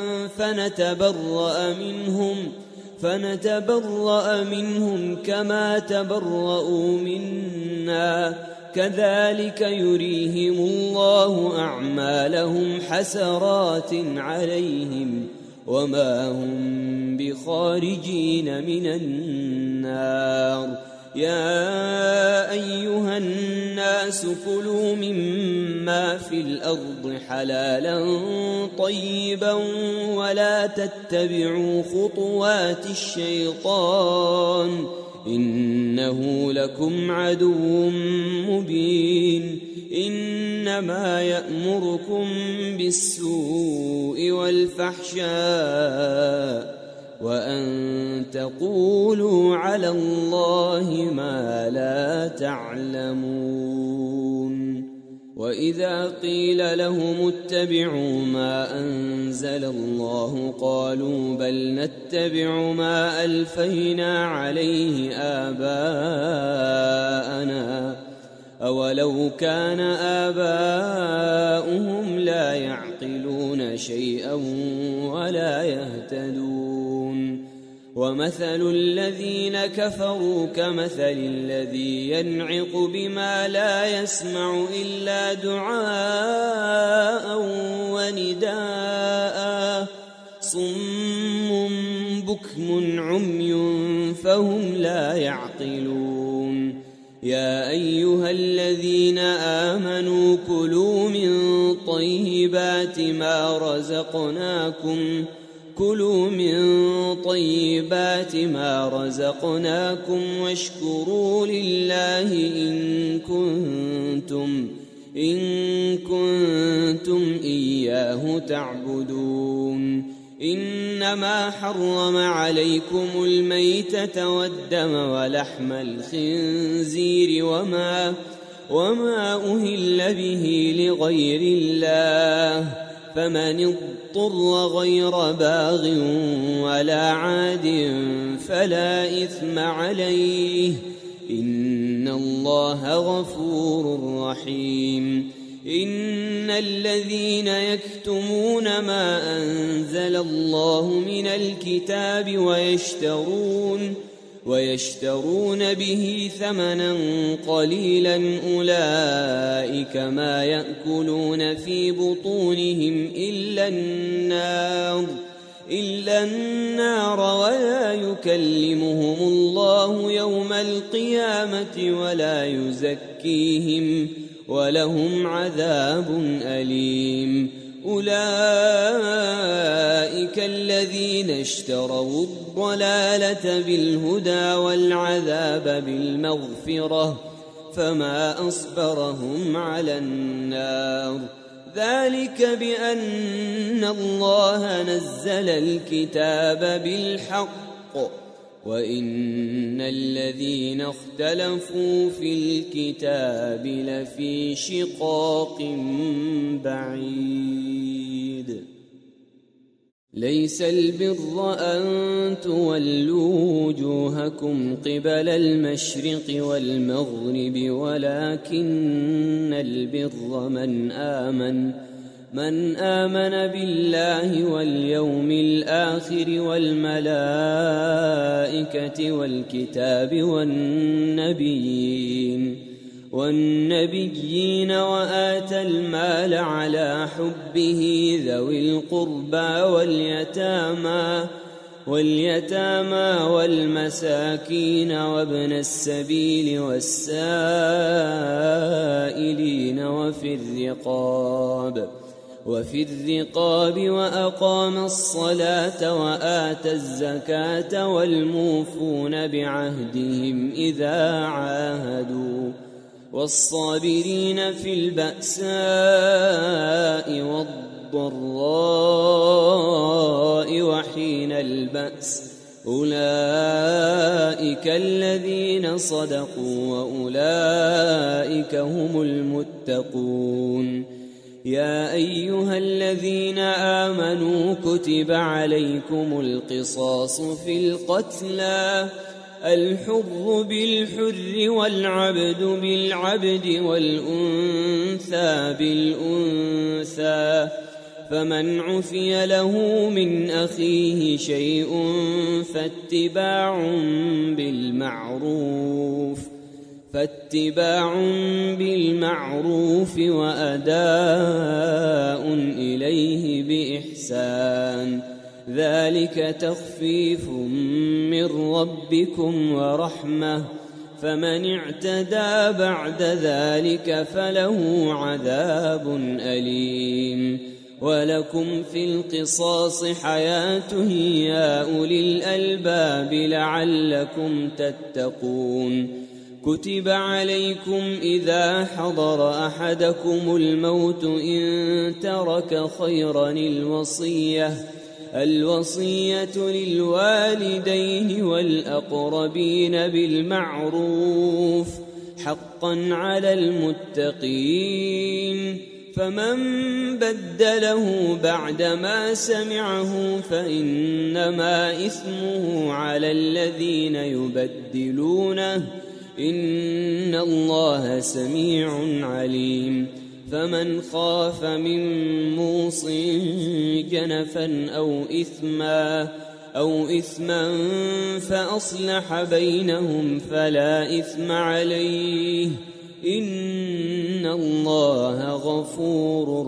A: فنتبرأ منهم كما تبرؤوا منا كذلك يريهم الله أعمالهم حسرات عليهم وما هم بخارجين من النار يا أيها الناس كلوا مما في الأرض حلالا طيبا ولا تتبعوا خطوات الشيطان إنه لكم عدو مبين إنما يأمركم بالسوء والفحشاء وأن تقولوا على الله ما لا تعلمون وإذا قيل لهم اتبعوا ما أنزل الله قالوا بل نتبع ما ألفينا عليه آباءنا أولو كان آباؤهم لا يعقلون شيئا ولا يهتدون ومثل الذين كفروا كمثل الذي ينعق بما لا يسمع إلا دعاء ونداء صم بكم عمي فهم لا يعقلون يا أيها الذين آمنوا كلوا من طيبات ما رزقناكم واشكروا لله إن كنتم إياه تعبدون إنما حرم عليكم الميتة والدم ولحم الخنزير وما أهل به لغير الله فمن اضطر غير باغ ولا عاد فلا إثم عليه إن الله غفور رحيم إن الذين يكتمون ما أنزل الله من الكتاب ويشترون به ثمنا قليلا أولئك ما يأكلون في بطونهم إلا النار ولا يكلمهم الله يوم القيامة ولا يزكيهم ولهم عذاب أليم أولئك الذين اشتروا الضلالة بالهدى والعذاب بالمغفرة فما أصبرهم على النار ذلك بأن الله نزل الكتاب بالحق وإن الذين اختلفوا في الكتاب لفي شقاق بعيد ليس البر أن تولوا وجوهكم قبل المشرق والمغرب ولكن البر من آمن بالله واليوم الآخر والملائكة والكتاب والنبيين وآتى المال على حبه ذوي القربى واليتامى والمساكين وابن السبيل والسائلين وفي الرقاب وأقام الصلاة وآتى الزكاة والموفون بعهدهم إذا عاهدوا والصابرين في البأساء والضراء وحين البأس أولئك الذين صدقوا وأولئك هم المتقون يا أيها الذين آمنوا كتب عليكم القصاص في القتلى الحر بالحر والعبد بالعبد والأنثى بالأنثى فمن عفي له من أخيه شيء فاتباع بالمعروف وأداء إليه بإحسان ذلك تخفيف من ربكم ورحمة فمن اعتدى بعد ذلك فله عذاب أليم ولكم في القصاص حياة يا أولي الألباب لعلكم تتقون كتب عليكم إذا حضر أحدكم الموت إن ترك خيرا الوصية للوالدين والأقربين بالمعروف حقا على المتقين فمن بدله بعدما سمعه فإنما إثمه على الذين يبدلونه إن الله سميع عليم فمن خاف من موص جنفا أو إثما فأصلح بينهم فلا إثم عليه إن الله غفور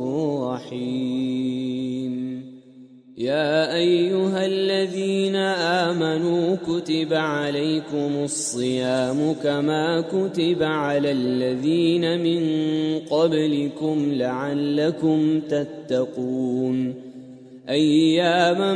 A: رحيم يا أيها الذين آمنوا كتب عليكم الصيام كما كتب على الذين من قبلكم لعلكم تتقون أياما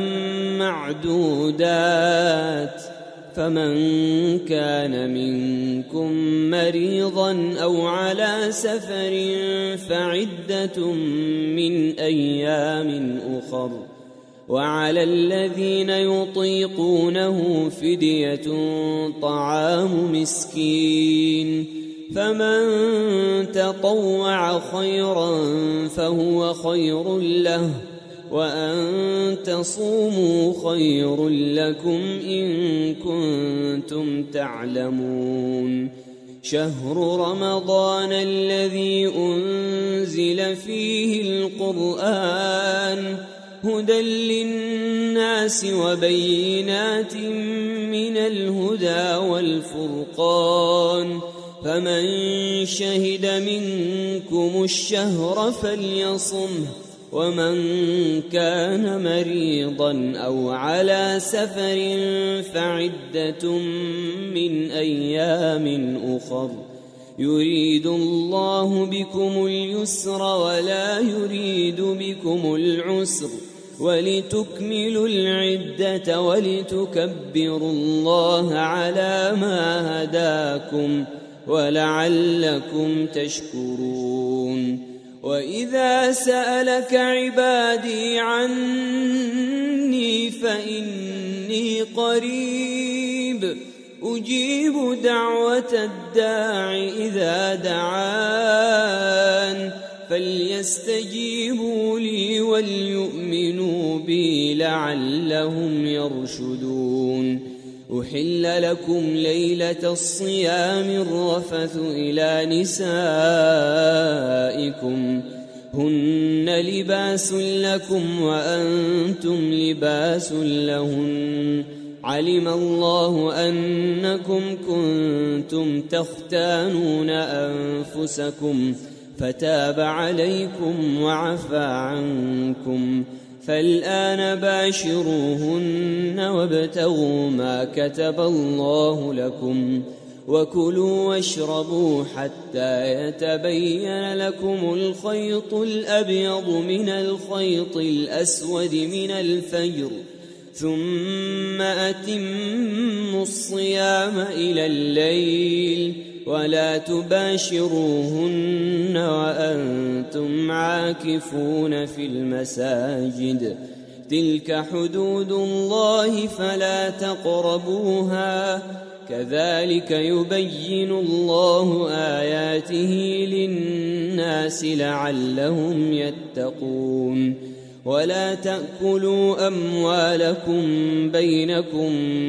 A: معدودات فمن كان منكم مريضا أو على سفر فعدة من أيام أخر وعلى الذين يطيقونه فدية طعام مسكين فمن تطوع خيرا فهو خير له وأن تصوموا خير لكم إن كنتم تعلمون شهر رمضان الذي أنزل فيه القرآن هدى للناس وبينات من الهدى والفرقان فمن شهد منكم الشهر فليصمه ومن كان مريضا أو على سفر فعدة من أيام أخر يريد الله بكم اليسر ولا يريد بكم العسر ولتكملوا العدة ولتكبروا الله على ما هداكم ولعلكم تشكرون وإذا سألك عبادي عني فإني قريب أجيب دعوة الداع إذا دعان فليستجيبوا لي وليؤمنوا بي لعلهم يرشدون أحل لكم ليلة الصيام الرفث إلى نسائكم هن لباس لكم وأنتم لباس لهن علم الله أنكم كنتم تختانون أنفسكم فتاب عليكم وعفى عنكم فالآن باشروهن وابتغوا ما كتب الله لكم وكلوا واشربوا حتى يتبين لكم الخيط الأبيض من الخيط الأسود من الفجر ثم أتموا الصيام إلى الليل ولا تباشروهن وأنتم عاكفون في المساجد تلك حدود الله فلا تقربوها كذلك يبين الله آياته للناس لعلهم يتقون ولا تأكلوا أموالكم بينكم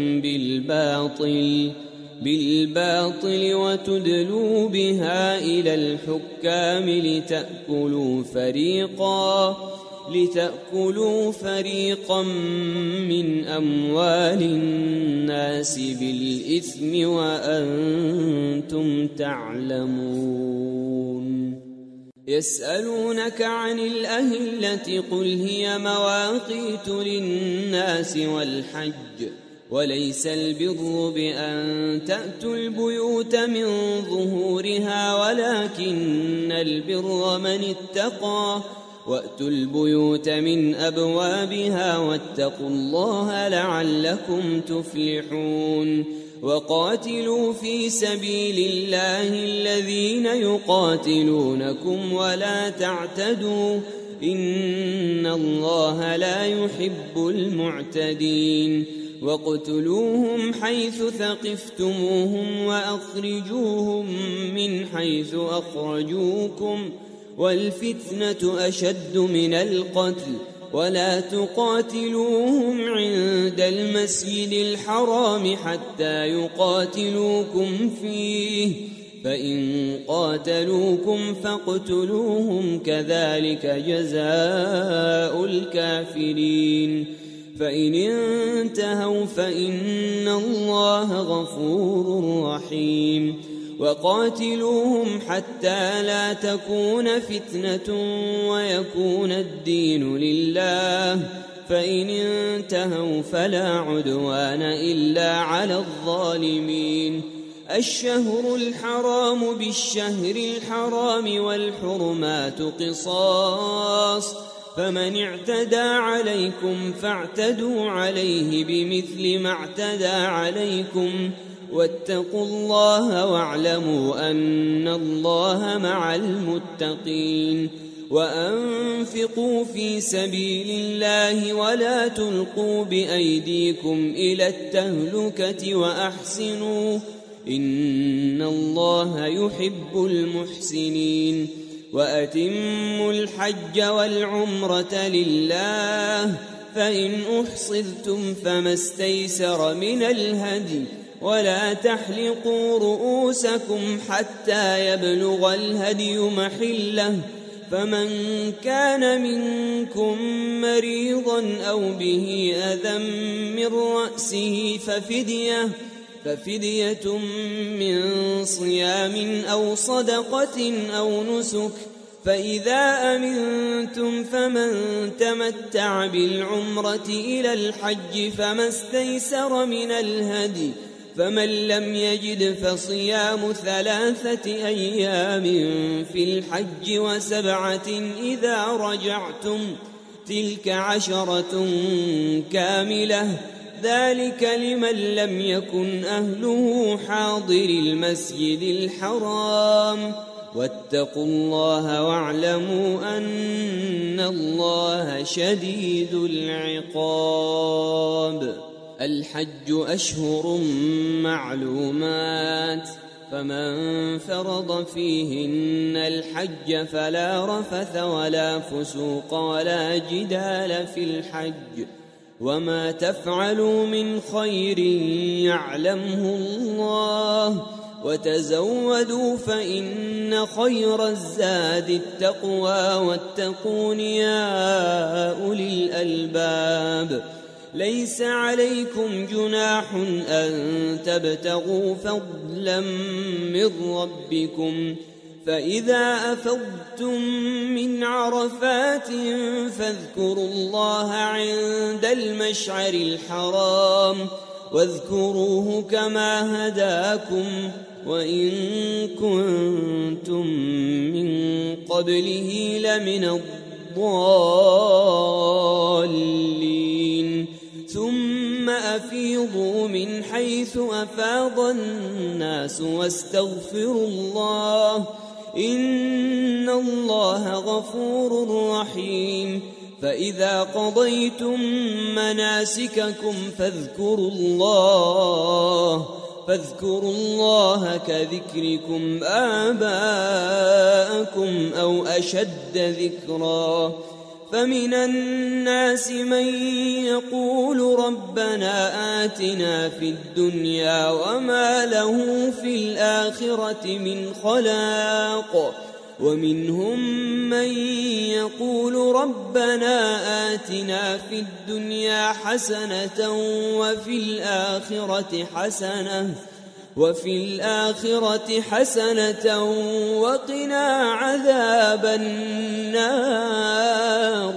A: بالباطل وتدلوا بها إلى الحكام لتأكلوا فريقا من أموال الناس بالإثم وأنتم تعلمون يسألونك عن الأهلة قل هي مواقيت للناس والحج وليس البر بأن تأتوا البيوت من ظهورها ولكن البر من اتقى وأتوا البيوت من أبوابها واتقوا الله لعلكم تفلحون وقاتلوا في سبيل الله الذين يقاتلونكم ولا تعتدوا إن الله لا يحب المعتدين واقتلوهم حيث ثقفتموهم وأخرجوهم من حيث أخرجوكم والفتنة أشد من القتل ولا تقاتلوهم عند المسجد الحرام حتى يقاتلوكم فيه فإن قاتلوكم فاقتلوهم كذلك جزاء الكافرين فإن انتهوا فإن الله غفور رحيم وقاتلوهم حتى لا تكون فتنة ويكون الدين لله فإن انتهوا فلا عدوان إلا على الظالمين الشهر الحرام بالشهر الحرام والحرمات قصاص فمن اعتدى عليكم فاعتدوا عليه بمثل ما اعتدى عليكم واتقوا الله واعلموا أن الله مع المتقين وأنفقوا في سبيل الله ولا تلقوا بأيديكم إلى التهلكة وأحسنوا إن الله يحب المحسنين وأتموا الحج والعمرة لله فإن أحصرتم فما استيسر من الهدي ولا تحلقوا رؤوسكم حتى يبلغ الهدي محله، فمن كان منكم مريضا أو به أذى من رأسه ففدية من صيام أو صدقة أو نسك، فإذا أمنتم فمن تمتع بالعمرة إلى الحج فما استيسر من الهدي، فمن لم يجد فصيام 3 أيام في الحج و7 إذا رجعتم، تلك 10 كاملة، ذلك لمن لم يكن أهله حاضر المسجد الحرام، واتقوا الله واعلموا أن الله شديد العقاب. الحج أشهر معلومات، فمن فرض فيهن الحج فلا رفث ولا فسوق ولا جدال في الحج، وما تفعلوا من خير يعلمه الله، وتزودوا فإن خير الزاد التقوى، واتقون يا أولي الألباب. ليس عليكم جناح أن تبتغوا فضلا من ربكم، فإذا أفضتم من عرفات فاذكروا الله عند المشعر الحرام، واذكروه كما هداكم وإن كنتم من قبله لمن الضالين. ثم أفيضوا من حيث أفاض الناس واستغفروا الله، إن الله غفور رحيم. فإذا قضيتم مناسككم فاذكروا الله كذكركم آباءكم أو أشد ذكرا. فمن الناس من يقول ربنا آتنا في الدنيا وما له في الآخرة من خلاق، ومنهم من يقول ربنا آتنا في الدنيا حسنة وفي الآخرة حسنة وقنا عذاب النار.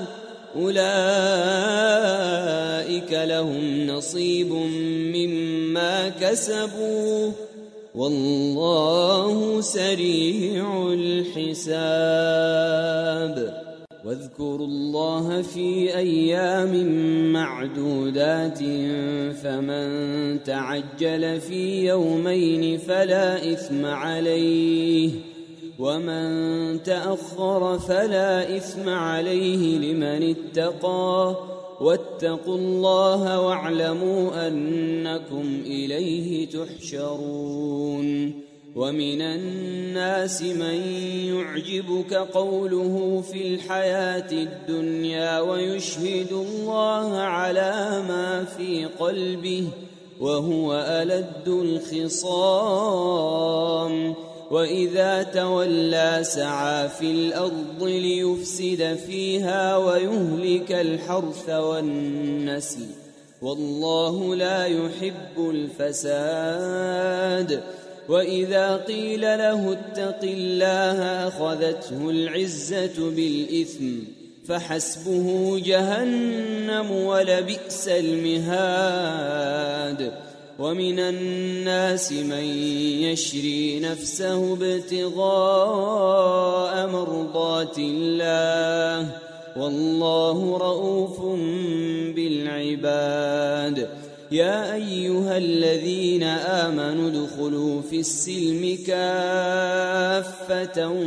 A: أولئك لهم نصيب مما كسبوا والله سريع الحساب. واذكروا الله في أيام معدودات، فمن تعجل في يومين فلا إثم عليه، ومن تأخر فلا إثم عليه لمن اتقى، واتقوا الله واعلموا أنكم إليه تحشرون. ومن الناس من يعجبك قوله في الحياة الدنيا ويشهد الله على ما في قلبه وهو ألد الخصام، وإذا تولى سعى في الأرض ليفسد فيها ويهلك الحرث والنسل، والله لا يحب الفساد. وإذا قيل له اتق الله أخذته العزة بالإثم، فحسبه جهنم ولبئس المهاد. ومن الناس من يشري نفسه ابتغاء مرضات الله، والله رؤوف بالعباد. يا أيها الذين آمنوا ادخلوا في السلم كافة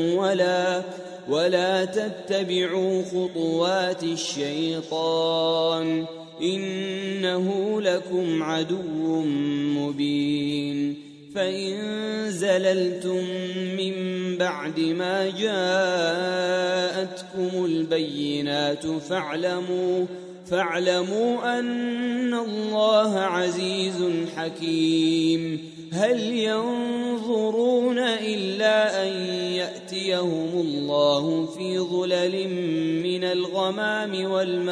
A: ولا تتبعوا خطوات الشيطان، إنه لكم عدو مبين. فإن زللتم من بعد ما جاءتكم البينات فاعلموا أن الله عزيز حكيم هل ينظرون إلا أن يأتيهم الله في ظلل من الغمام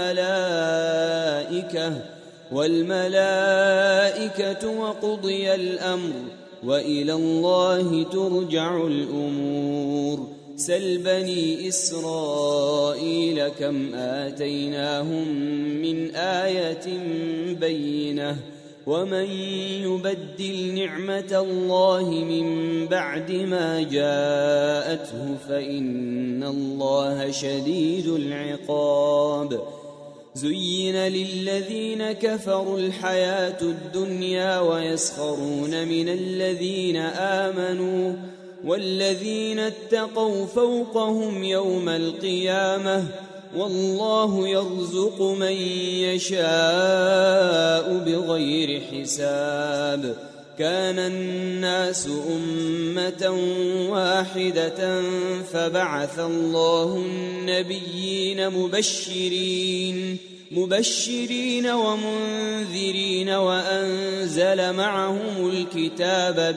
A: والملائكة وقضي الأمر وإلى الله ترجع الأمور سل بني إسرائيل كم آتيناهم من آية بينة ومن يبدل نعمة الله من بعد ما جاءته فإن الله شديد العقاب زين للذين كفروا الحياة الدنيا ويسخرون من الذين آمنوا والذين اتقوا فوقهم يوم القيامة والله يرزق من يشاء بغير حساب كان الناس أمة واحدة فبعث الله النبيين مبشرين ومنذرين وأنزل معهم الكتاب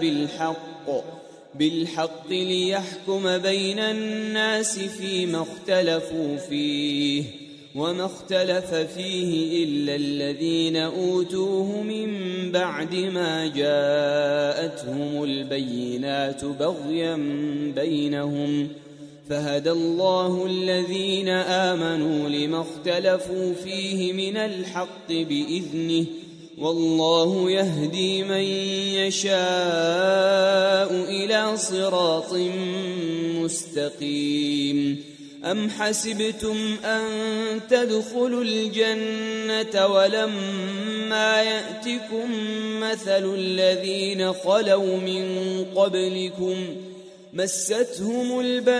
A: بالحق ليحكم بين الناس فيما اختلفوا فيه وما اختلف فيه إلا الذين أوتوه من بعد ما جاءتهم البينات بغيا بينهم فهدى الله الذين آمنوا لما اختلفوا فيه من الحق بإذنه والله يهدي من يشاء إلى صراط مستقيم أم حسبتم أن تدخلوا الجنة ولما يأتكم مثل الذين خلوا من قبلكم مستهم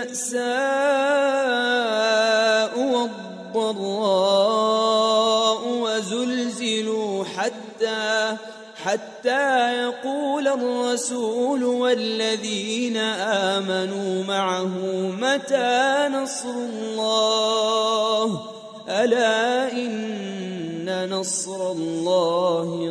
A: البأساء والضراء وزلزلوا حتى يقول الرسول والذين آمنوا معه متى نصر الله ألا إن نصر الله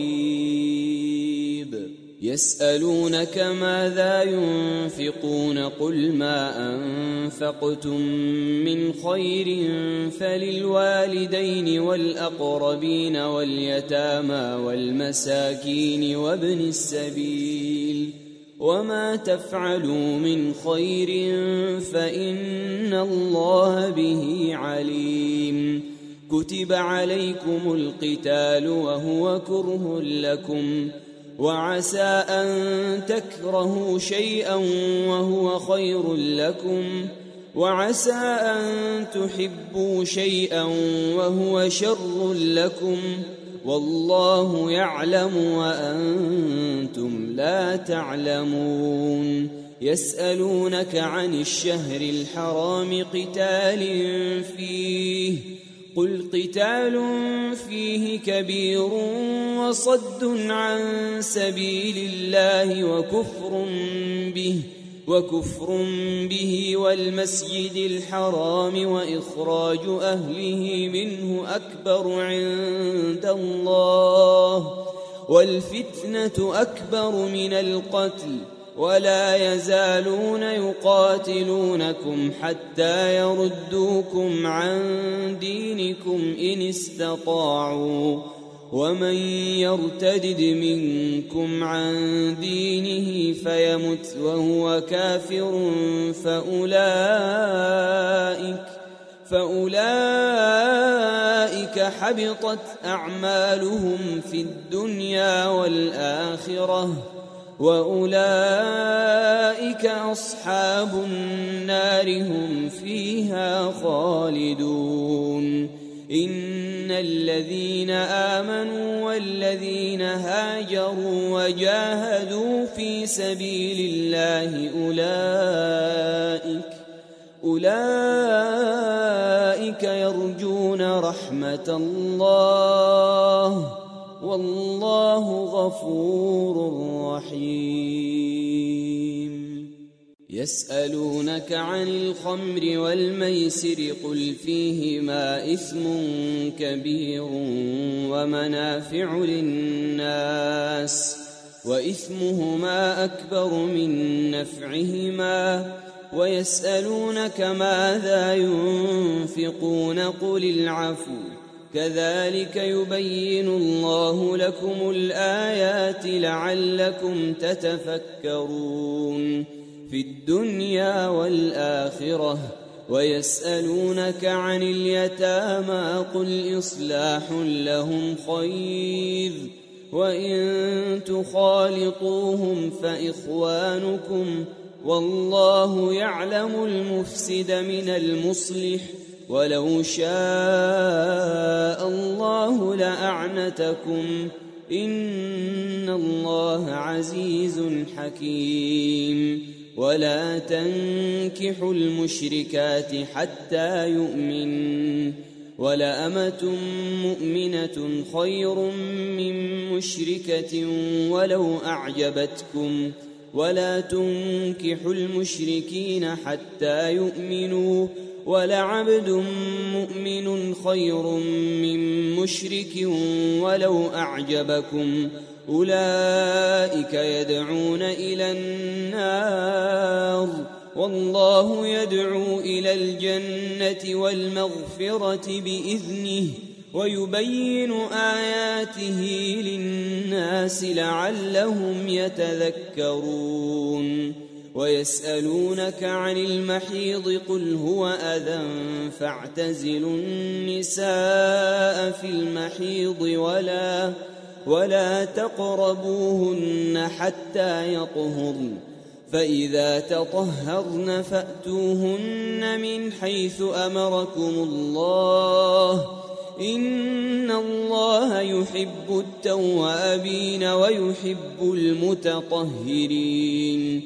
A: قريب يسألونك ماذا ينفقون قل ما أنفقتم من خير فللوالدين والأقربين واليتامى والمساكين وابن السبيل وما تفعلوا من خير فإن الله به عليم كتب عليكم القتال وهو كره لكم وعسى أن تكرهوا شيئا وهو خير لكم وعسى أن تحبوا شيئا وهو شر لكم والله يعلم وأنتم لا تعلمون يسألونك عن الشهر الحرام قتال فيه قل قتال فيه كبير وصد عن سبيل الله وكفر به والمسجد الحرام وإخراج أهله منه أكبر عند الله والفتنة أكبر من القتل ولا يزالون يقاتلونكم حتى يردوكم عن دينكم إن استطاعوا ومن يرتدد منكم عن دينه فيمت وهو كافر فأولئك حبطت أعمالهم في الدنيا والآخرة وأولئك أصحاب النار هم فيها خالدون إن الذين آمنوا والذين هاجروا وجاهدوا في سبيل الله أولئك يرجون رحمة الله والله غفور رحيم يسألونك عن الخمر والميسر قل فيهما إثم كبير ومنافع للناس وإثمهما أكبر من نفعهما ويسألونك ماذا ينفقون قل العفو كذلك يبين الله لكم الآيات لعلكم تتفكرون في الدنيا والآخرة ويسألونك عن اليتامى قل إصلاح لهم خير وإن تخالطوهم فإخوانكم والله يعلم المفسد من المصلح ولو شاء الله لأعنتكم إن الله عزيز حكيم ولا تنكحوا المشركات حتى يؤمنوا ولأمة مؤمنة خير من مشركة ولو أعجبتكم ولا تنكحوا المشركين حتى يؤمنوا ولعبد مؤمن خير من مشرك ولو أعجبكم أولئك يدعون إلى النار والله يدعو إلى الجنة والمغفرة بإذنه ويبين آياته للناس لعلهم يتذكرون ويسألونك عن المحيض قل هو أذى فاعتزلوا النساء في المحيض ولا تقربوهن حتى يطهرن فإذا تطهرن فأتوهن من حيث أمركم الله إن الله يحب التوابين ويحب المتطهرين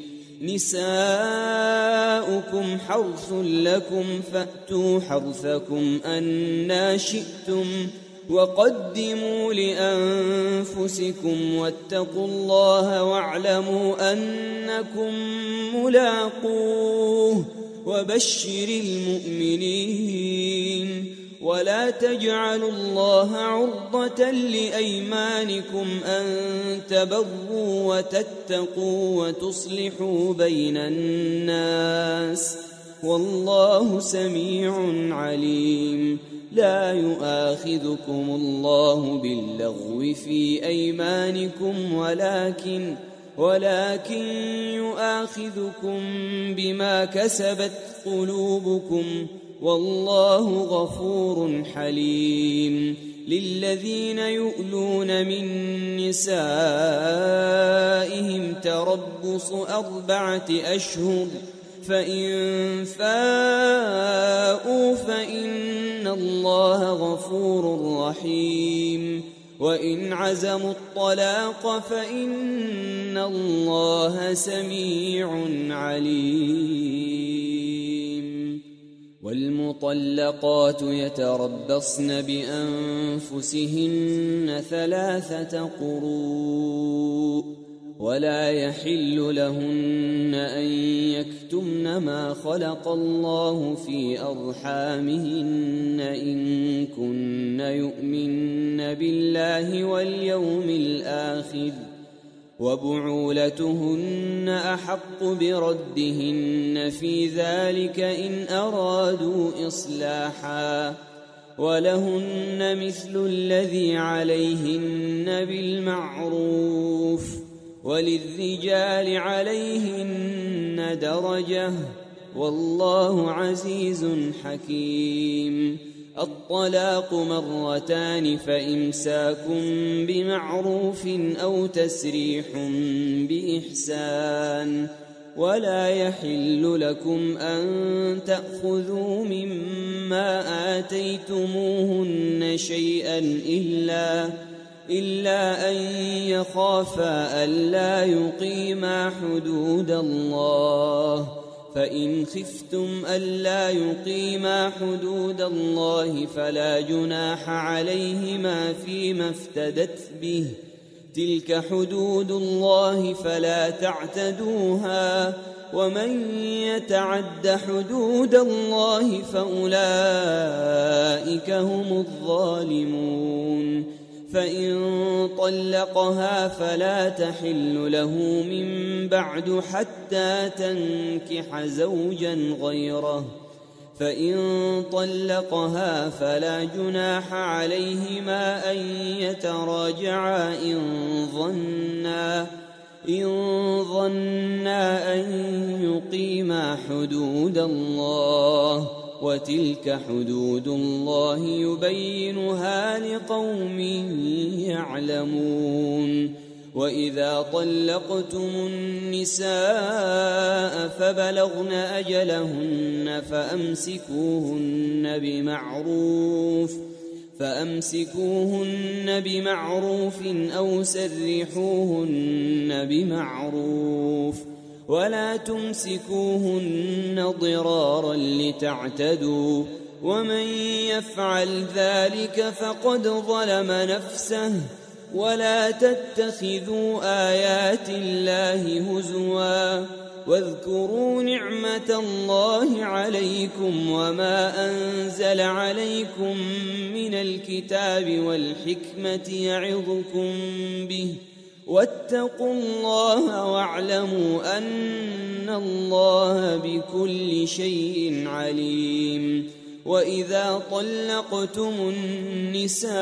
A: نساؤكم حرث لكم فأتوا حرثكم أنى شئتم وقدموا لأنفسكم واتقوا الله واعلموا أنكم ملاقوه وبشر المؤمنين ولا تجعلوا الله عرضة لأيمانكم أن تبروا وتتقوا وتصلحوا بين الناس والله سميع عليم لا يؤاخذكم الله باللغو في أيمانكم ولكن يؤاخذكم بما كسبت قلوبكم والله غفور حليم للذين يؤلون من نسائهم تربص 4 أشهر فإن فاءوا فإن الله غفور رحيم وإن عزموا الطلاق فإن الله سميع عليم والمطلقات يتربصن بأنفسهن 3 قروء ولا يحل لهن أن يكتمن ما خلق الله في أرحامهن إن كن يؤمن بالله واليوم الآخر وبعولتهن أحق بردهن في ذلك إن أرادوا إصلاحا ولهن مثل الذي عليهن بالمعروف وللرجال عليهن درجة والله عزيز حكيم الطلاق 2 فإمساك بمعروف أو تسريح بإحسان ولا يحل لكم أن تأخذوا مما آتيتموهن شيئا إلا أن يخافا ألا يقيما حدود الله فإن خفتم ألا يقيما حدود الله فلا جناح عليهما فيما افتدت به تلك حدود الله فلا تعتدوها ومن يتعد حدود الله فأولئك هم الظالمون فإن طلقها فلا تحل له من بعد حتى تنكح زوجا غيره فإن طلقها فلا جناح عليهما أن يتراجعا إن ظنا أن يقيما حدود الله وتلك حدود الله يبينها لقوم يعلمون وإذا طلقتم النساء فبلغن أجلهن فأمسكوهن بمعروف أو سرحوهن بمعروف ولا تمسكوهن ضرارا لتعتدوا ومن يفعل ذلك فقد ظلم نفسه ولا تتخذوا آيات الله هزوا واذكروا نعمة الله عليكم وما أنزل عليكم من الكتاب والحكمة يعظكم به واتقوا الله واعلموا أن الله بكل شيء عليم وإذا طلقتم النساء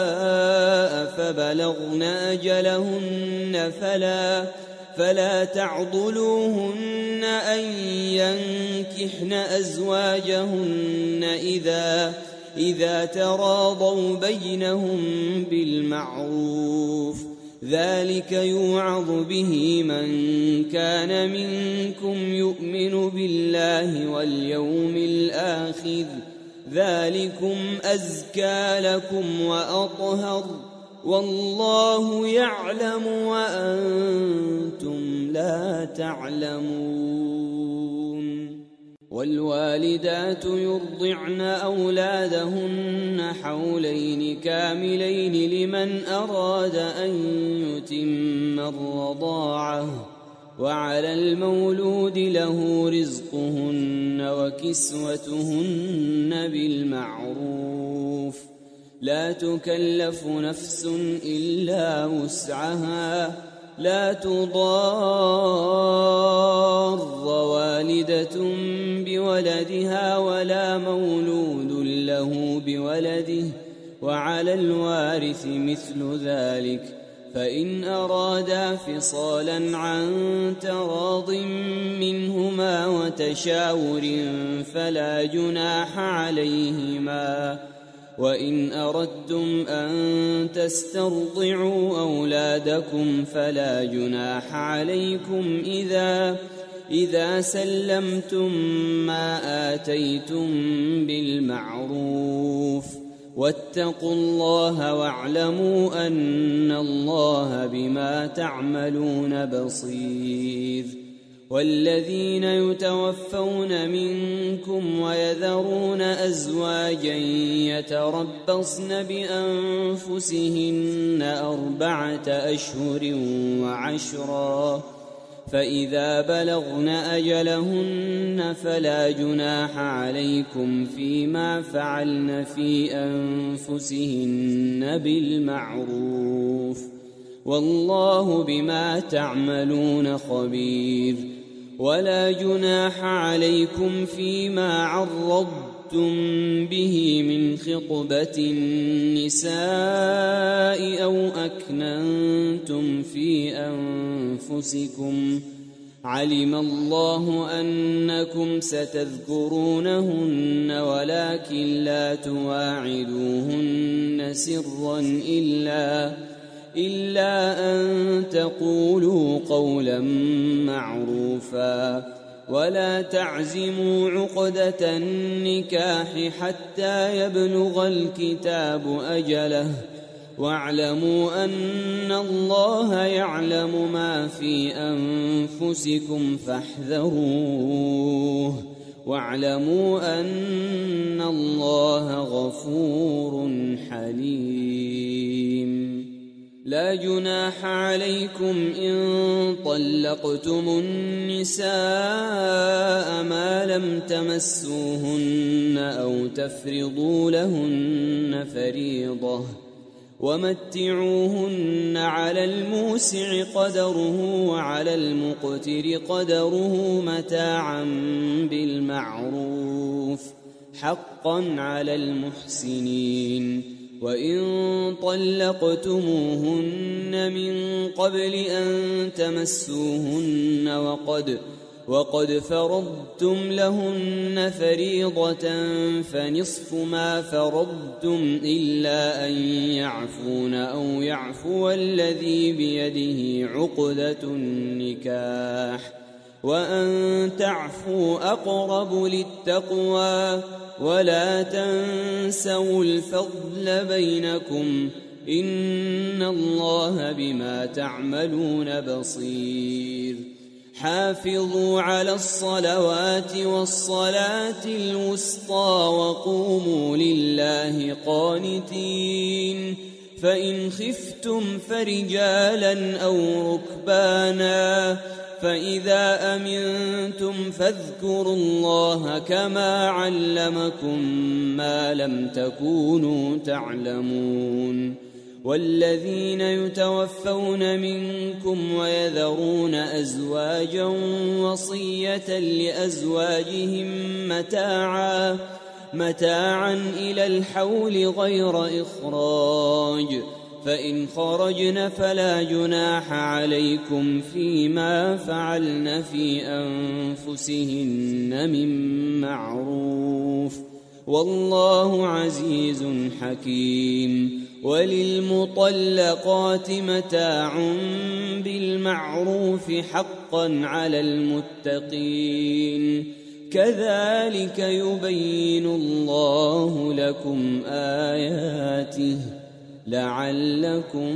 A: فبلغن أجلهن فلا تعضلوهن أن ينكحن أزواجهن إذا تراضوا بينهم بالمعروف ذلك يوعظ به من كان منكم يؤمن بالله واليوم الآخر ذلكم أزكى لكم وأطهر والله يعلم وأنتم لا تعلمون والوالدات يرضعن أولادهن حولين كاملين لمن أراد أن يتم الرضاعة وعلى المولود له رزقهن وكسوتهن بالمعروف لا تكلف نفس إلا وسعها لا تضار والدة بولدها ولا مولود له بولده وعلى الوارث مثل ذلك فإن أرادا فصالا عن تراض منهما وتشاور فلا جناح عليهما وإن أردتم أن تسترضعوا أولادكم فلا جناح عليكم إذا سلمتم ما آتيتم بالمعروف واتقوا الله واعلموا أن الله بما تعملون بصير والذين يتوفون منكم ويذرون أزواجا يتربصن بأنفسهن 4 أشهر وعشرا فإذا بلغن أجلهن فلا جناح عليكم فيما فعلن في أنفسهن بالمعروف والله بما تعملون خبير ولا جناح عليكم فيما عرضتم به من خطبة النساء أو أكننتم في أنفسكم علم الله أنكم ستذكرونهن ولكن لا تواعدوهن سرا إلا أن تقولوا قولا معروفا ولا تعزموا عقدة النكاح حتى يبلغ الكتاب أجله واعلموا أن الله يعلم ما في أنفسكم فاحذروه واعلموا أن الله غفور حليم لا جناح عليكم إن طلقتم النساء ما لم تمسوهن أو تفرضوا لهن فريضة ومتعوهن على الموسع قدره وعلى المقتر قدره متاعا بالمعروف حقا على المحسنين. وإن طلقتموهن من قبل أن تمسوهن وقد فرضتم لهن فريضة فنصف ما فرضتم إلا أن يعفون أو يعفو الذي بيده عقدة النكاح وأن تعفوا أقرب للتقوى ولا تنسوا الفضل بينكم إن الله بما تعملون بصير. حافظوا على الصلوات والصلاة الوسطى وقوموا لله قانتين. فإن خفتم فرجالا أو ركبانا فإذا أمنتم فاذكروا الله كما علمكم ما لم تكونوا تعلمون. والذين يتوفون منكم ويذرون أزواجا وصية لأزواجهم متاعا إلى الحول غير إخراج فإن خرجن فلا جناح عليكم فيما فعلن في أنفسهن من معروف والله عزيز حكيم. وللمطلقات متاع بالمعروف حقا على المتقين كذلك يبين الله لكم آياته لعلكم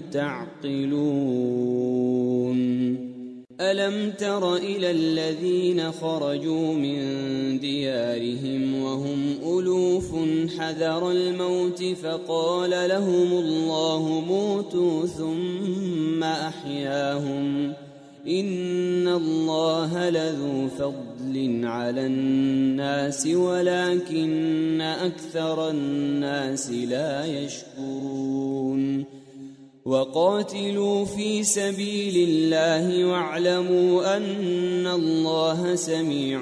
A: تعقلون. ألم تر إلى الذين خرجوا من ديارهم وهم ألوف حذر الموت فقال لهم الله موتوا ثم أحياهم إن الله لذو فضل على الناس ولكن أكثر الناس لا يشكرون. وقاتلوا في سبيل الله واعلموا أن الله سميع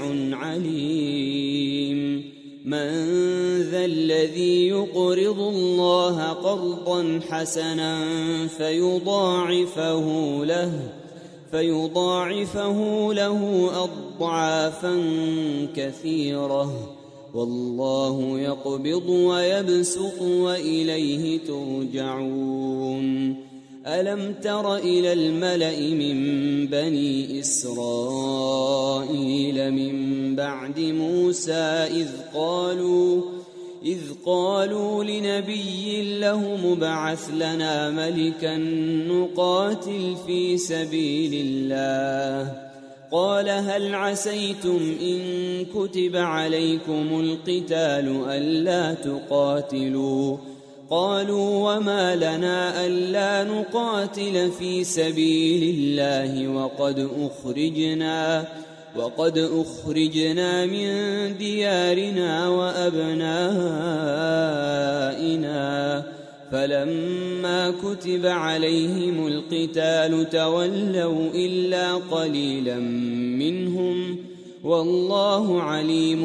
A: عليم. من ذا الذي يقرض الله قرضا حسنا فيضاعفه له أضعافا كثيرة والله يقبض ويبسط وإليه ترجعون. ألم تر إلى الملأ من بني إسرائيل من بعد موسى إذ قالوا لنبي له ابعث لنا ملكا نقاتل في سبيل الله قال هل عسيتم إن كتب عليكم القتال ألا تقاتلوا قالوا وما لنا ألا نقاتل في سبيل الله وقد أخرجنا من ديارنا وأبنائنا فلما كتب عليهم القتال تولوا إلا قليلا منهم والله عليم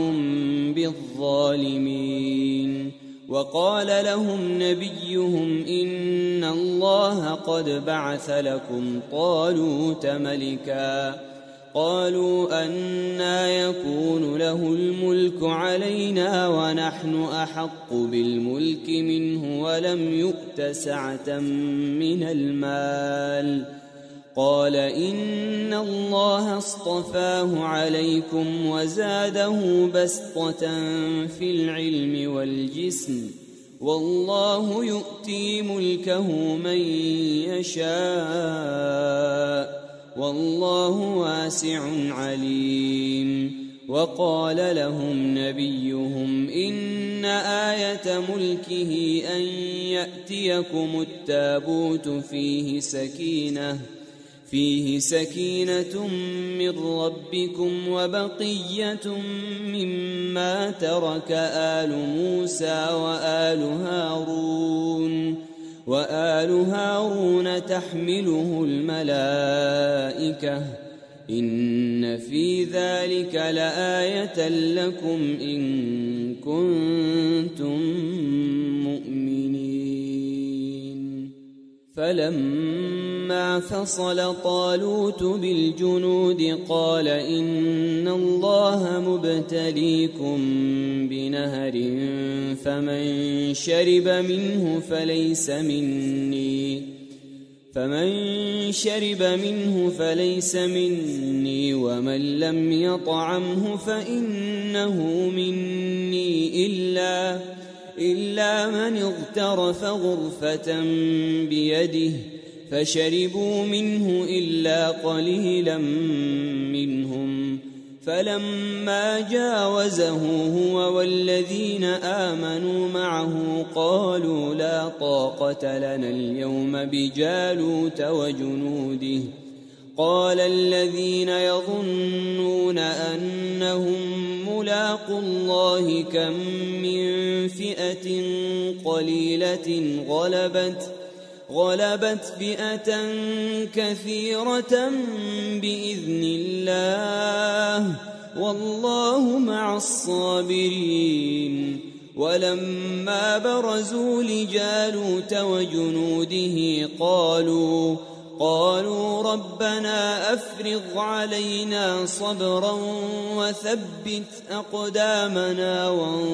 A: بالظالمين. وقال لهم نبيهم إن الله قد بعث لكم طالوت ملكا قالوا أنى يكون له الملك علينا ونحن أحق بالملك منه ولم يؤت سعة من المال قال إن الله اصطفاه عليكم وزاده بسطة في العلم والجسم والله يؤتي ملكه من يشاء والله واسع عليم. وقال لهم نبيهم إن إن آية ملكه أن يأتيكم التابوت فيه سكينة من ربكم وبقية مما ترك آل موسى وآل هارون تحمله الملائكة إن في ذلك لآية لكم إن كنتم مؤمنين. فلما فصل طالوت بالجنود قال إن الله مبتليكم بنهر فمن شرب منه فليس مني ومن لم يطعمه فإنه مني إلا من اغترف غرفة بيده فشربوا منه إلا قليلا منهم. فلما جاوزه هو والذين آمنوا معه قالوا لا طاقة لنا اليوم بجالوت وجنوده. قال الذين يظنون أنهم ملاقو الله كم من فئة قليلة غلبت فئة كثيرة بإذن الله والله مع الصابرين. ولما برزوا لجالوت وجنوده قالوا ربنا أفرغ علينا صبرا وثبت أقدامنا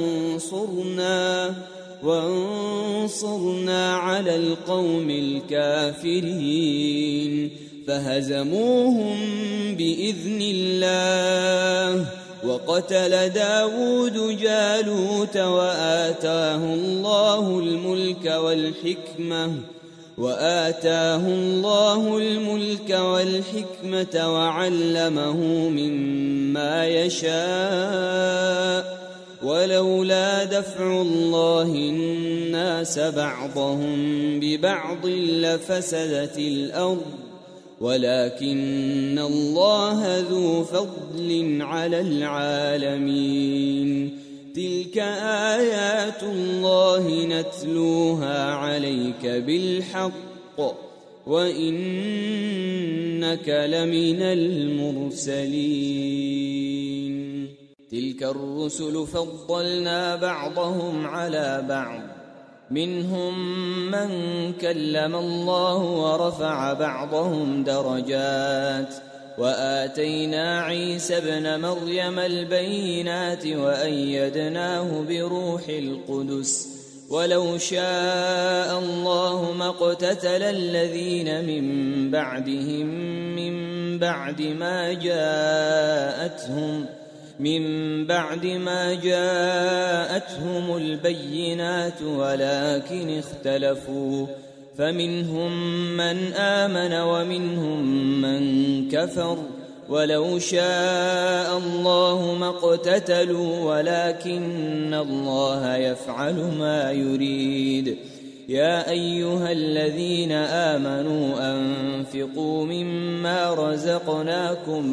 A: وانصرنا على القوم الكافرين. فهزموهم بإذن الله وقتل داود جالوت وآتاه الله الملك والحكمة وعلمه مما يشاء. ولولا دفع الله الناس بعضهم ببعض لفسدت الأرض ولكن الله ذو فضل على العالمين. تلك آيات الله نتلوها عليك بالحق وإنك لمن المرسلين. تلك الرسل فضلنا بعضهم على بعض منهم من كلم الله ورفع بعضهم درجات وآتينا عيسى ابن مريم البينات وأيدناه بروح القدس. ولو شاء الله ما اقتتل الذين من بعدهم من بعد ما جاءتهم البينات ولكن اختلفوا فمنهم من آمن ومنهم من كفر. ولو شاء الله ما اقتتلوا ولكن الله يفعل ما يريد. يا أيها الذين آمنوا أنفقوا مما رزقناكم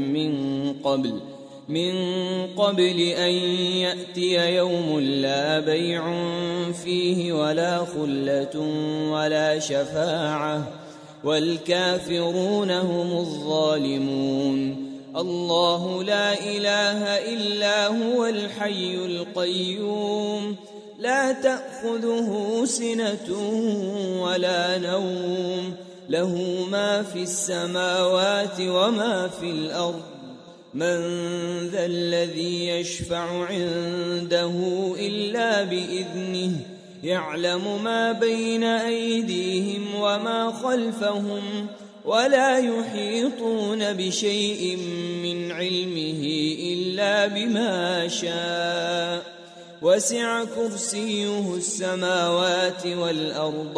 A: من قبل أن يأتي يوم لا بيع فيه ولا خلة ولا شفاعة والكافرون هم الظالمون. الله لا إله إلا هو الحي القيوم لا تأخذه سنة ولا نوم له ما في السماوات وما في الأرض. من ذا الذي يشفع عنده إلا بإذنه يعلم ما بين أيديهم وما خلفهم ولا يحيطون بشيء من علمه إلا بما شاء. وسع كرسيه السماوات والأرض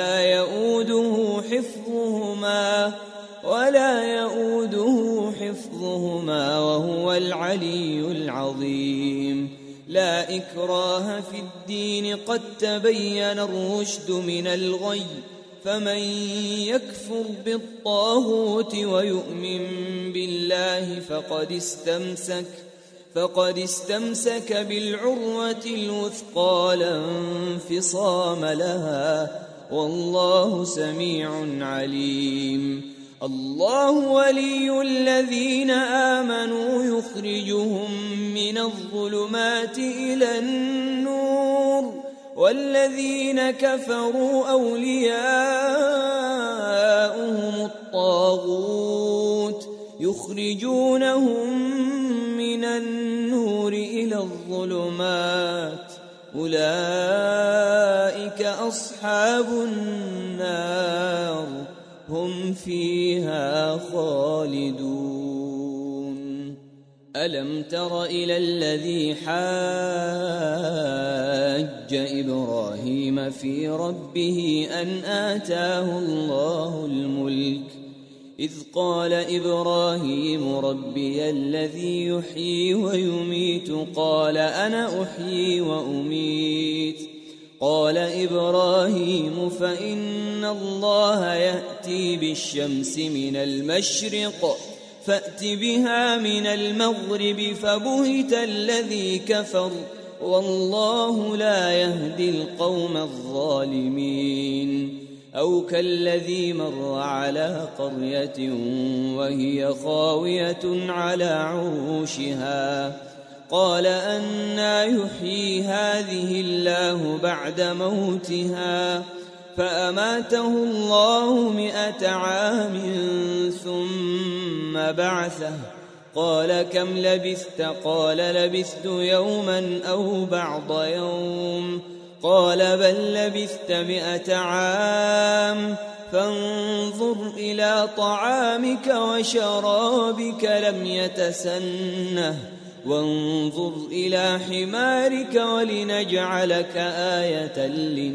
A: ولا يؤوده حفظهما وهو العلي العظيم. لا إكراه في الدين قد تبين الرشد من الغي فمن يكفر بالطاغوت ويؤمن بالله فقد استمسك بالعروة الوثقى لا انفصام لها والله سميع عليم الله ولي الذين آمنوا يخرجهم من الظلمات إلى النور والذين كفروا أولياؤهم الطاغوت يخرجونهم من النور إلى الظلمات أولئك أصحاب النار هم فيها خالدون ألم تر إلى الذي حاج إبراهيم في ربه أن آتاه الله الملك إذ قال إبراهيم ربي الذي يحيي ويميت قال أنا أحيي وأميت قال إبراهيم فإن الله يأتي بالشمس من المشرق فأت بها من المغرب فبهت الذي كفر والله لا يهدي القوم الظالمين أو كالذي مر على قرية وهي خاوية على عروشها قال أنى يحيي هذه الله بعد موتها فأماته الله 100 عام ثم بعثه قال كم لبثت قال لبثت يوما أو بعض يوم قال بل لبثت 100 عام فانظر إلى طعامك وشرابك لم يتسنه وانظر إلى حمارك ولنجعلك آية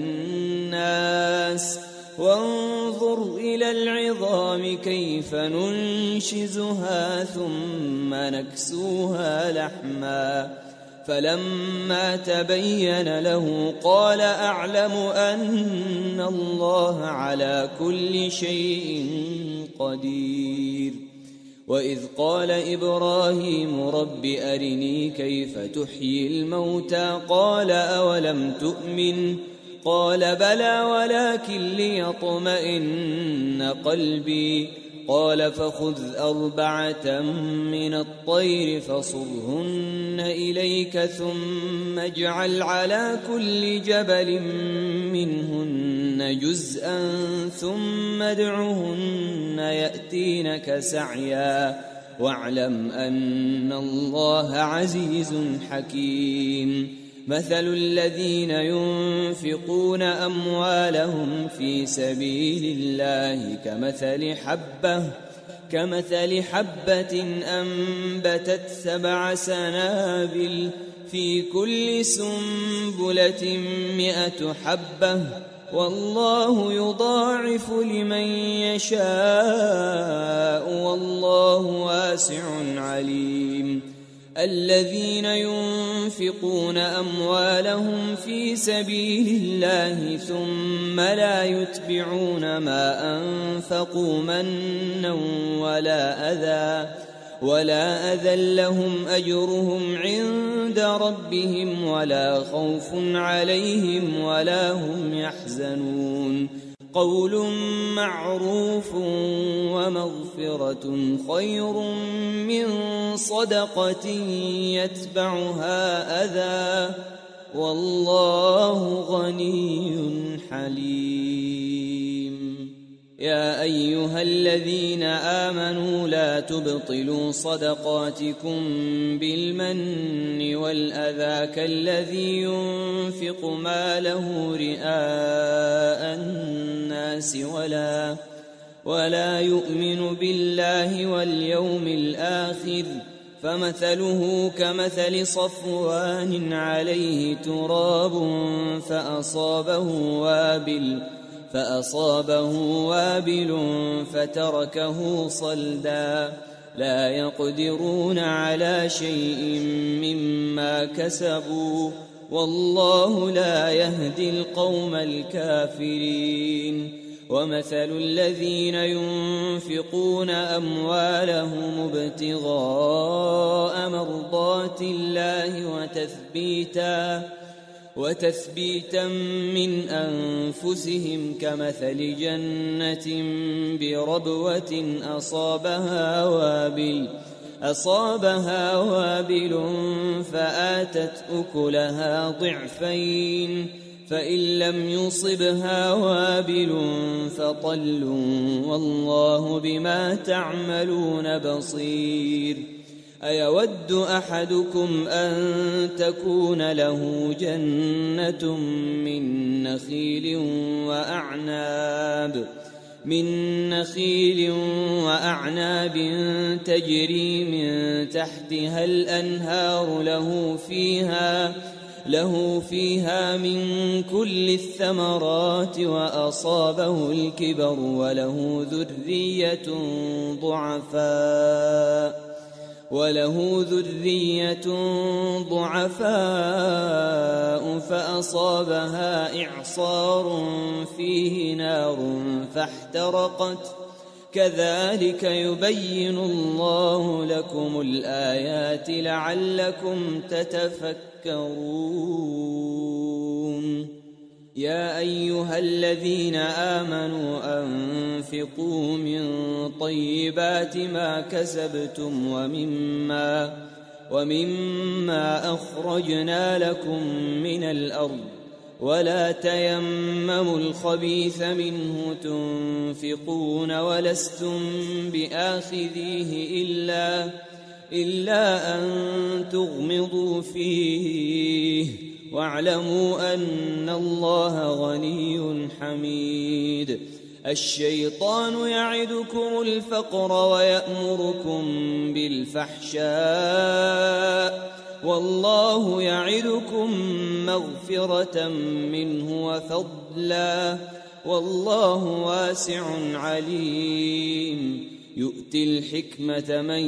A: للناس وانظر إلى العظام كيف ننشزها ثم نكسوها لحما فلما تبين له قال أعلم أن الله على كل شيء قدير وإذ قال إبراهيم رب أرني كيف تحيي الموتى قال أولم تؤمن قال بلى ولكن ليطمئن قلبي قال فخذ 4 من الطير فصرهن إليك ثم اجعل على كل جبل منهن جزءا ثم ادعهن يأتينك سعيا واعلم أن الله عزيز حكيم مثل الذين ينفقون أموالهم في سبيل الله كمثل حبة أنبتت 7 سنابل في كل سنبلة 100 حبة والله يضاعف لمن يشاء والله واسع عليم الذين ينفقون أموالهم في سبيل الله ثم لا يتبعون ما أنفقوا منا ولا أذى لهم أجرهم عند ربهم ولا خوف عليهم ولا هم يحزنون قول معروف ومغفرة خير من صدقة يتبعها أذى والله غني حليم يا أيها الذين آمنوا لا تبطلوا صدقاتكم بالمن والأذى كالذي ينفق ماله رئاء الناس ولا يؤمن بالله واليوم الآخر فمثله كمثل صفوان عليه تراب فأصابه وابل فتركه صلدا لا يقدرون على شيء مما كسبوا والله لا يهدي القوم الكافرين ومثل الذين ينفقون أموالهم ابتغاء مرضات الله وتثبيتا من أنفسهم كمثل جنة بربوة أصابها وابل فآتت أكلها ضعفين فإن لم يصبها وابل فطل والله بما تعملون بصير أيود أحدكم أن تكون له جنة من نخيل وأعناب تجري من تحتها الأنهار له فيها من كل الثمرات وأصابه الكبر وله ذرية ضعفاء فأصابها إعصار فيه نار فاحترقت كذلك يبين الله لكم الآيات لعلكم تتفكرون يا أيها الذين آمنوا أنفقوا من طيبات ما كسبتم ومما أخرجنا لكم من الأرض ولا تيمموا الخبيث منه تنفقون ولستم بآخذيه إلا أن تغمضوا فيه واعلموا أن الله غني حميد الشيطان يعدكم الفقر ويأمركم بالفحشاء والله يعدكم مغفرة منه وفضلا والله واسع عليم يؤتي الحكمة من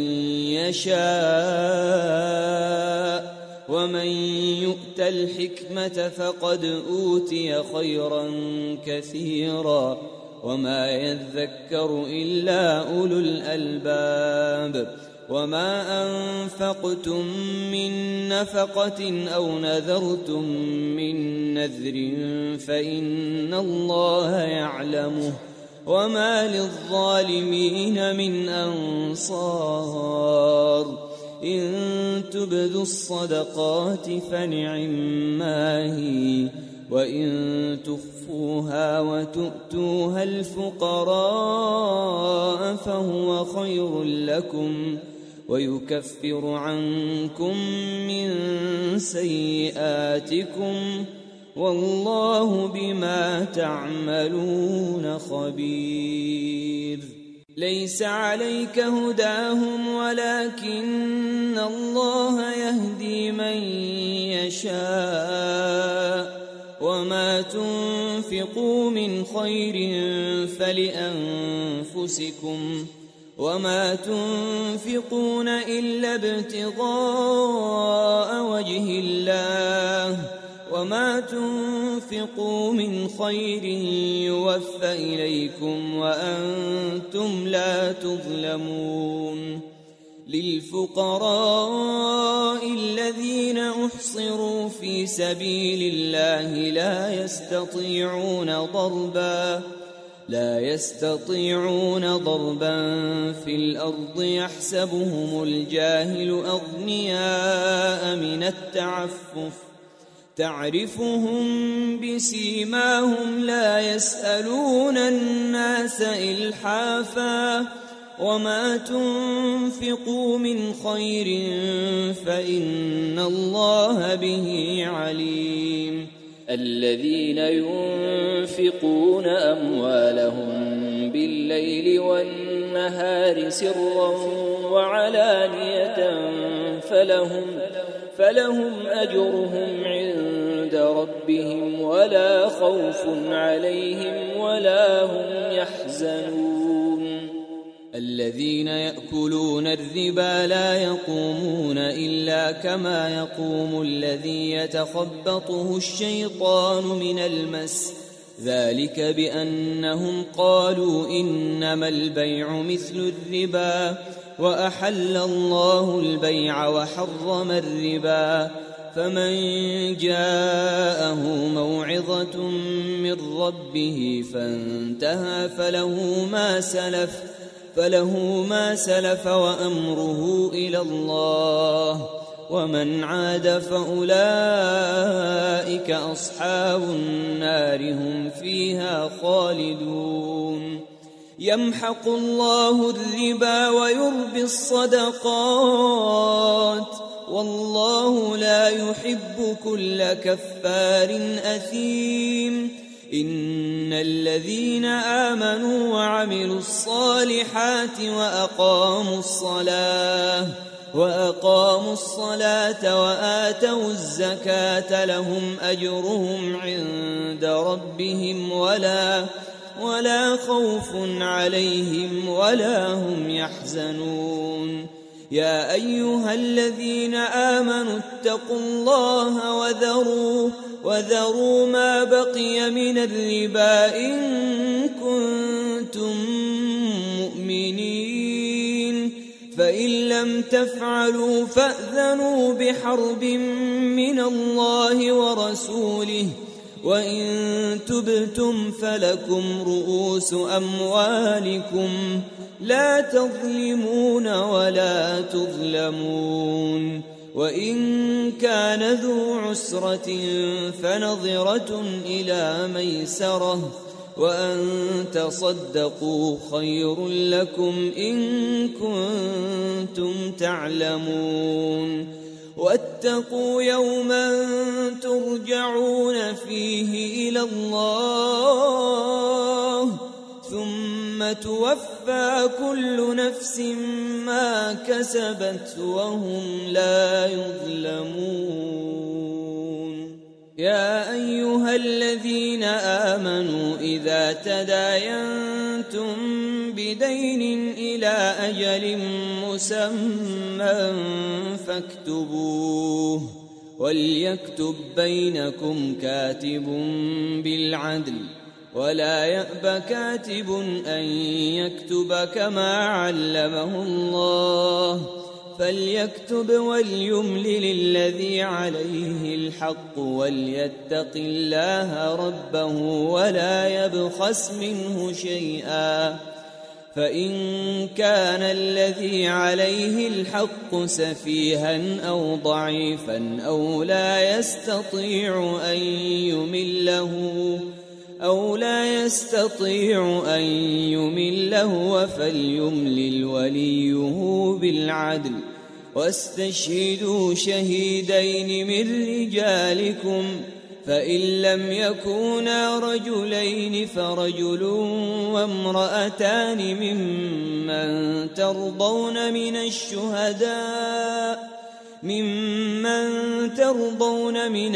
A: يشاء ومن يؤت الحكمة فقد أوتي خيرا كثيرا وما يذكر إلا أولو الألباب وما أنفقتم من نفقة أو نذرتم من نذر فإن الله يعلمه وما للظالمين من أنصار إن تبدوا الصدقات فنعما هي وإن تخفوها وتؤتوها الفقراء فهو خير لكم ويكفر عنكم من سيئاتكم والله بما تعملون خبير ليس عليك هداهم ولكن الله يهدي من يشاء وما تنفقوا من خير فلأنفسكم وما تنفقون إلا ابتغاء وجه الله وما تنفقوا من خير يوفى إليكم وأنتم لا تظلمون للفقراء الذين أحصروا في سبيل الله لا يستطيعون ضربا في الأرض يحسبهم الجاهل أغنياء من التعفف تعرفهم بسيماهم لا يسألون الناس إلحافا وما تنفقوا من خير فإن الله به عليم الذين ينفقون أموالهم بالليل والنهار سرا وعلانية فلهم أجرهم عند ربهم ولا خوف عليهم ولا هم يحزنون الذين يأكلون الربا لا يقومون إلا كما يقوم الذي يتخبطه الشيطان من المس، ذلك بأنهم قالوا إنما البيع مثل الربا وأحل الله البيع وحرم الربا. فمن جاءه موعظة من ربه فانتهى فله ما سلف وأمره إلى الله، ومن عاد فأولئك أصحاب النار هم فيها خالدون. يمحق الله الربا ويربي الصدقات، والله لا يحب كل كفار أثيم. إن الذين آمنوا وعملوا الصالحات وأقاموا الصلاة وآتوا الزكاة لهم أجرهم عند ربهم ولا خوف عليهم ولا هم يحزنون. يا أيها الذين آمنوا اتقوا الله وذروا ما بقي من الربا إن كنتم مؤمنين، فإن لم تفعلوا فأذنوا بحرب من الله ورسوله، وإن تبتم فلكم رؤوس أموالكم لا تظلمون ولا تظلمون. وإن كان ذو عسرة فنظرة إلى ميسرة، وأن تصدقوا خير لكم إن كنتم تعلمون. واتقوا يوما ترجعون فيه إلى الله ثم توفى كل نفس ما كسبت وهم لا يظلمون. يا أيها الذين آمنوا إذا تداينتم بدين إلى أجل مسمى فاكتبوه، وليكتب بينكم كاتب بالعدل، ولا يأب كاتب أن يكتب كما علمه الله، فليكتب وليملل الذي عليه الحق وليتق الله ربه ولا يبخس منه شيئا. فإن كان الذي عليه الحق سفيها أو ضعيفا أو لا يستطيع أن يمله فليملل وليه بالعدل، واستشهدوا شهيدين من رجالكم، فإن لم يكونا رجلين فرجل وامرأتان ممن ترضون من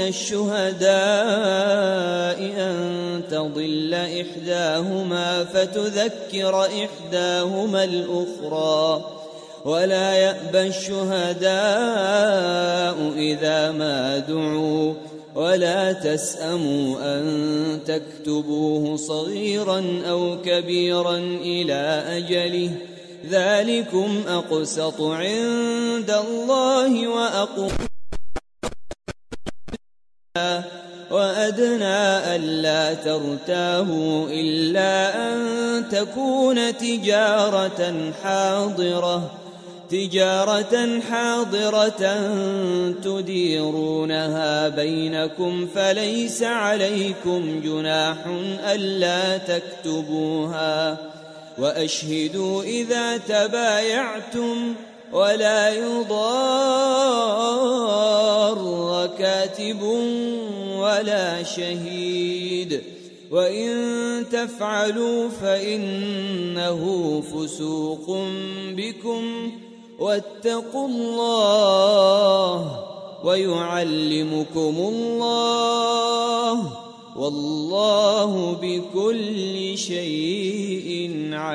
A: الشهداء أن تضل إحداهما فتذكر إحداهما الأخرى، ولا يأبى الشهداء إذا ما دعوا، ولا تسأموا أن تكتبوه صغيرا أو كبيرا إلى أجله، ذلكم أقسط عند الله وأدنى ألا ترتابوا إلا أن تكون تجارة حاضرة تديرونها بينكم، فليس عليكم جناح ألا تكتبوها، وأشهدوا إذا تبايعتم، ولا يضار كاتب ولا شهيد، وإن تفعلوا فإنه فسوق بكم، واتقوا الله ويعلمكم الله، والله بكل شيء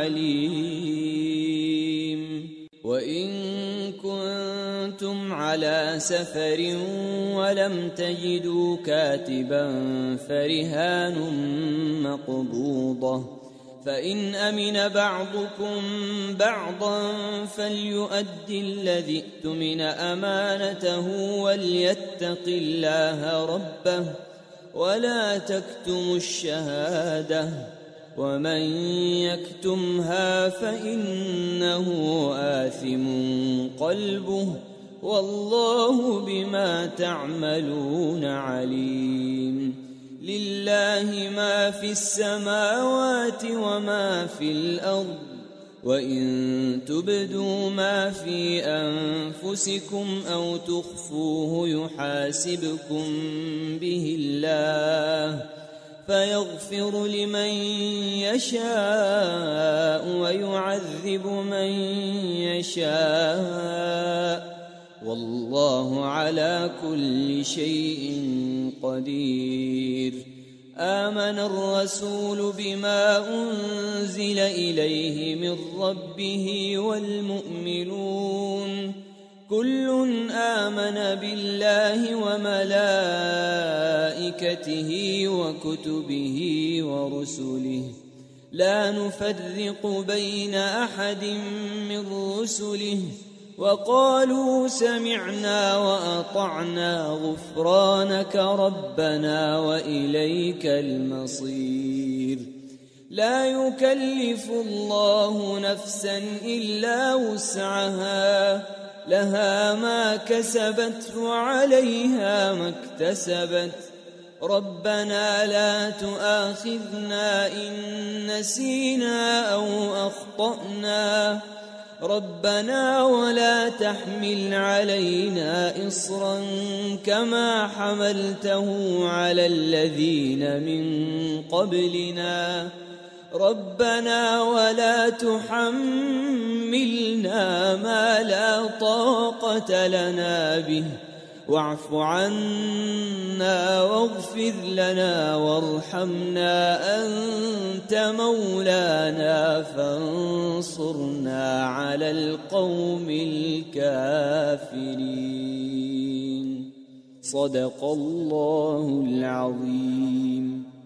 A: عليم. وإن كنتم على سفر ولم تجدوا كاتبا فرهان مقبوضة، فإن أمن بعضكم بعضا فليؤد الذي اؤتمن أمانته وليتق الله ربه ولا تكتموا الشهادة، ومن يكتمها فإنه آثم قلبه والله بما تعملون عليم. لله ما في السماوات وما في الأرض، وإن تبدوا ما في أنفسكم أو تخفوه يحاسبكم به الله فيغفر لمن يشاء ويعذب من يشاء، والله على كل شيء قدير. آمن الرسول بما أنزل إليه من ربه والمؤمنون كل آمن بالله وملائكته وكتبه ورسله لا نفرق بين أحد من رسله وقالوا سمعنا وأطعنا غفرانك ربنا وإليك المصير. لا يكلف الله نفسا إلا وسعها، لها ما كسبت وعليها ما اكتسبت. ربنا لا تؤاخذنا إن نسينا أو أخطأنا، ربنا ولا تحمل علينا إصرا كما حملته على الذين من قبلنا، ربنا ولا تحملنا ما لا طاقة لنا به، واعف عنا واغفر لنا وارحمنا أنت مولانا فانصرنا على القوم الكافرين. صدق الله العظيم.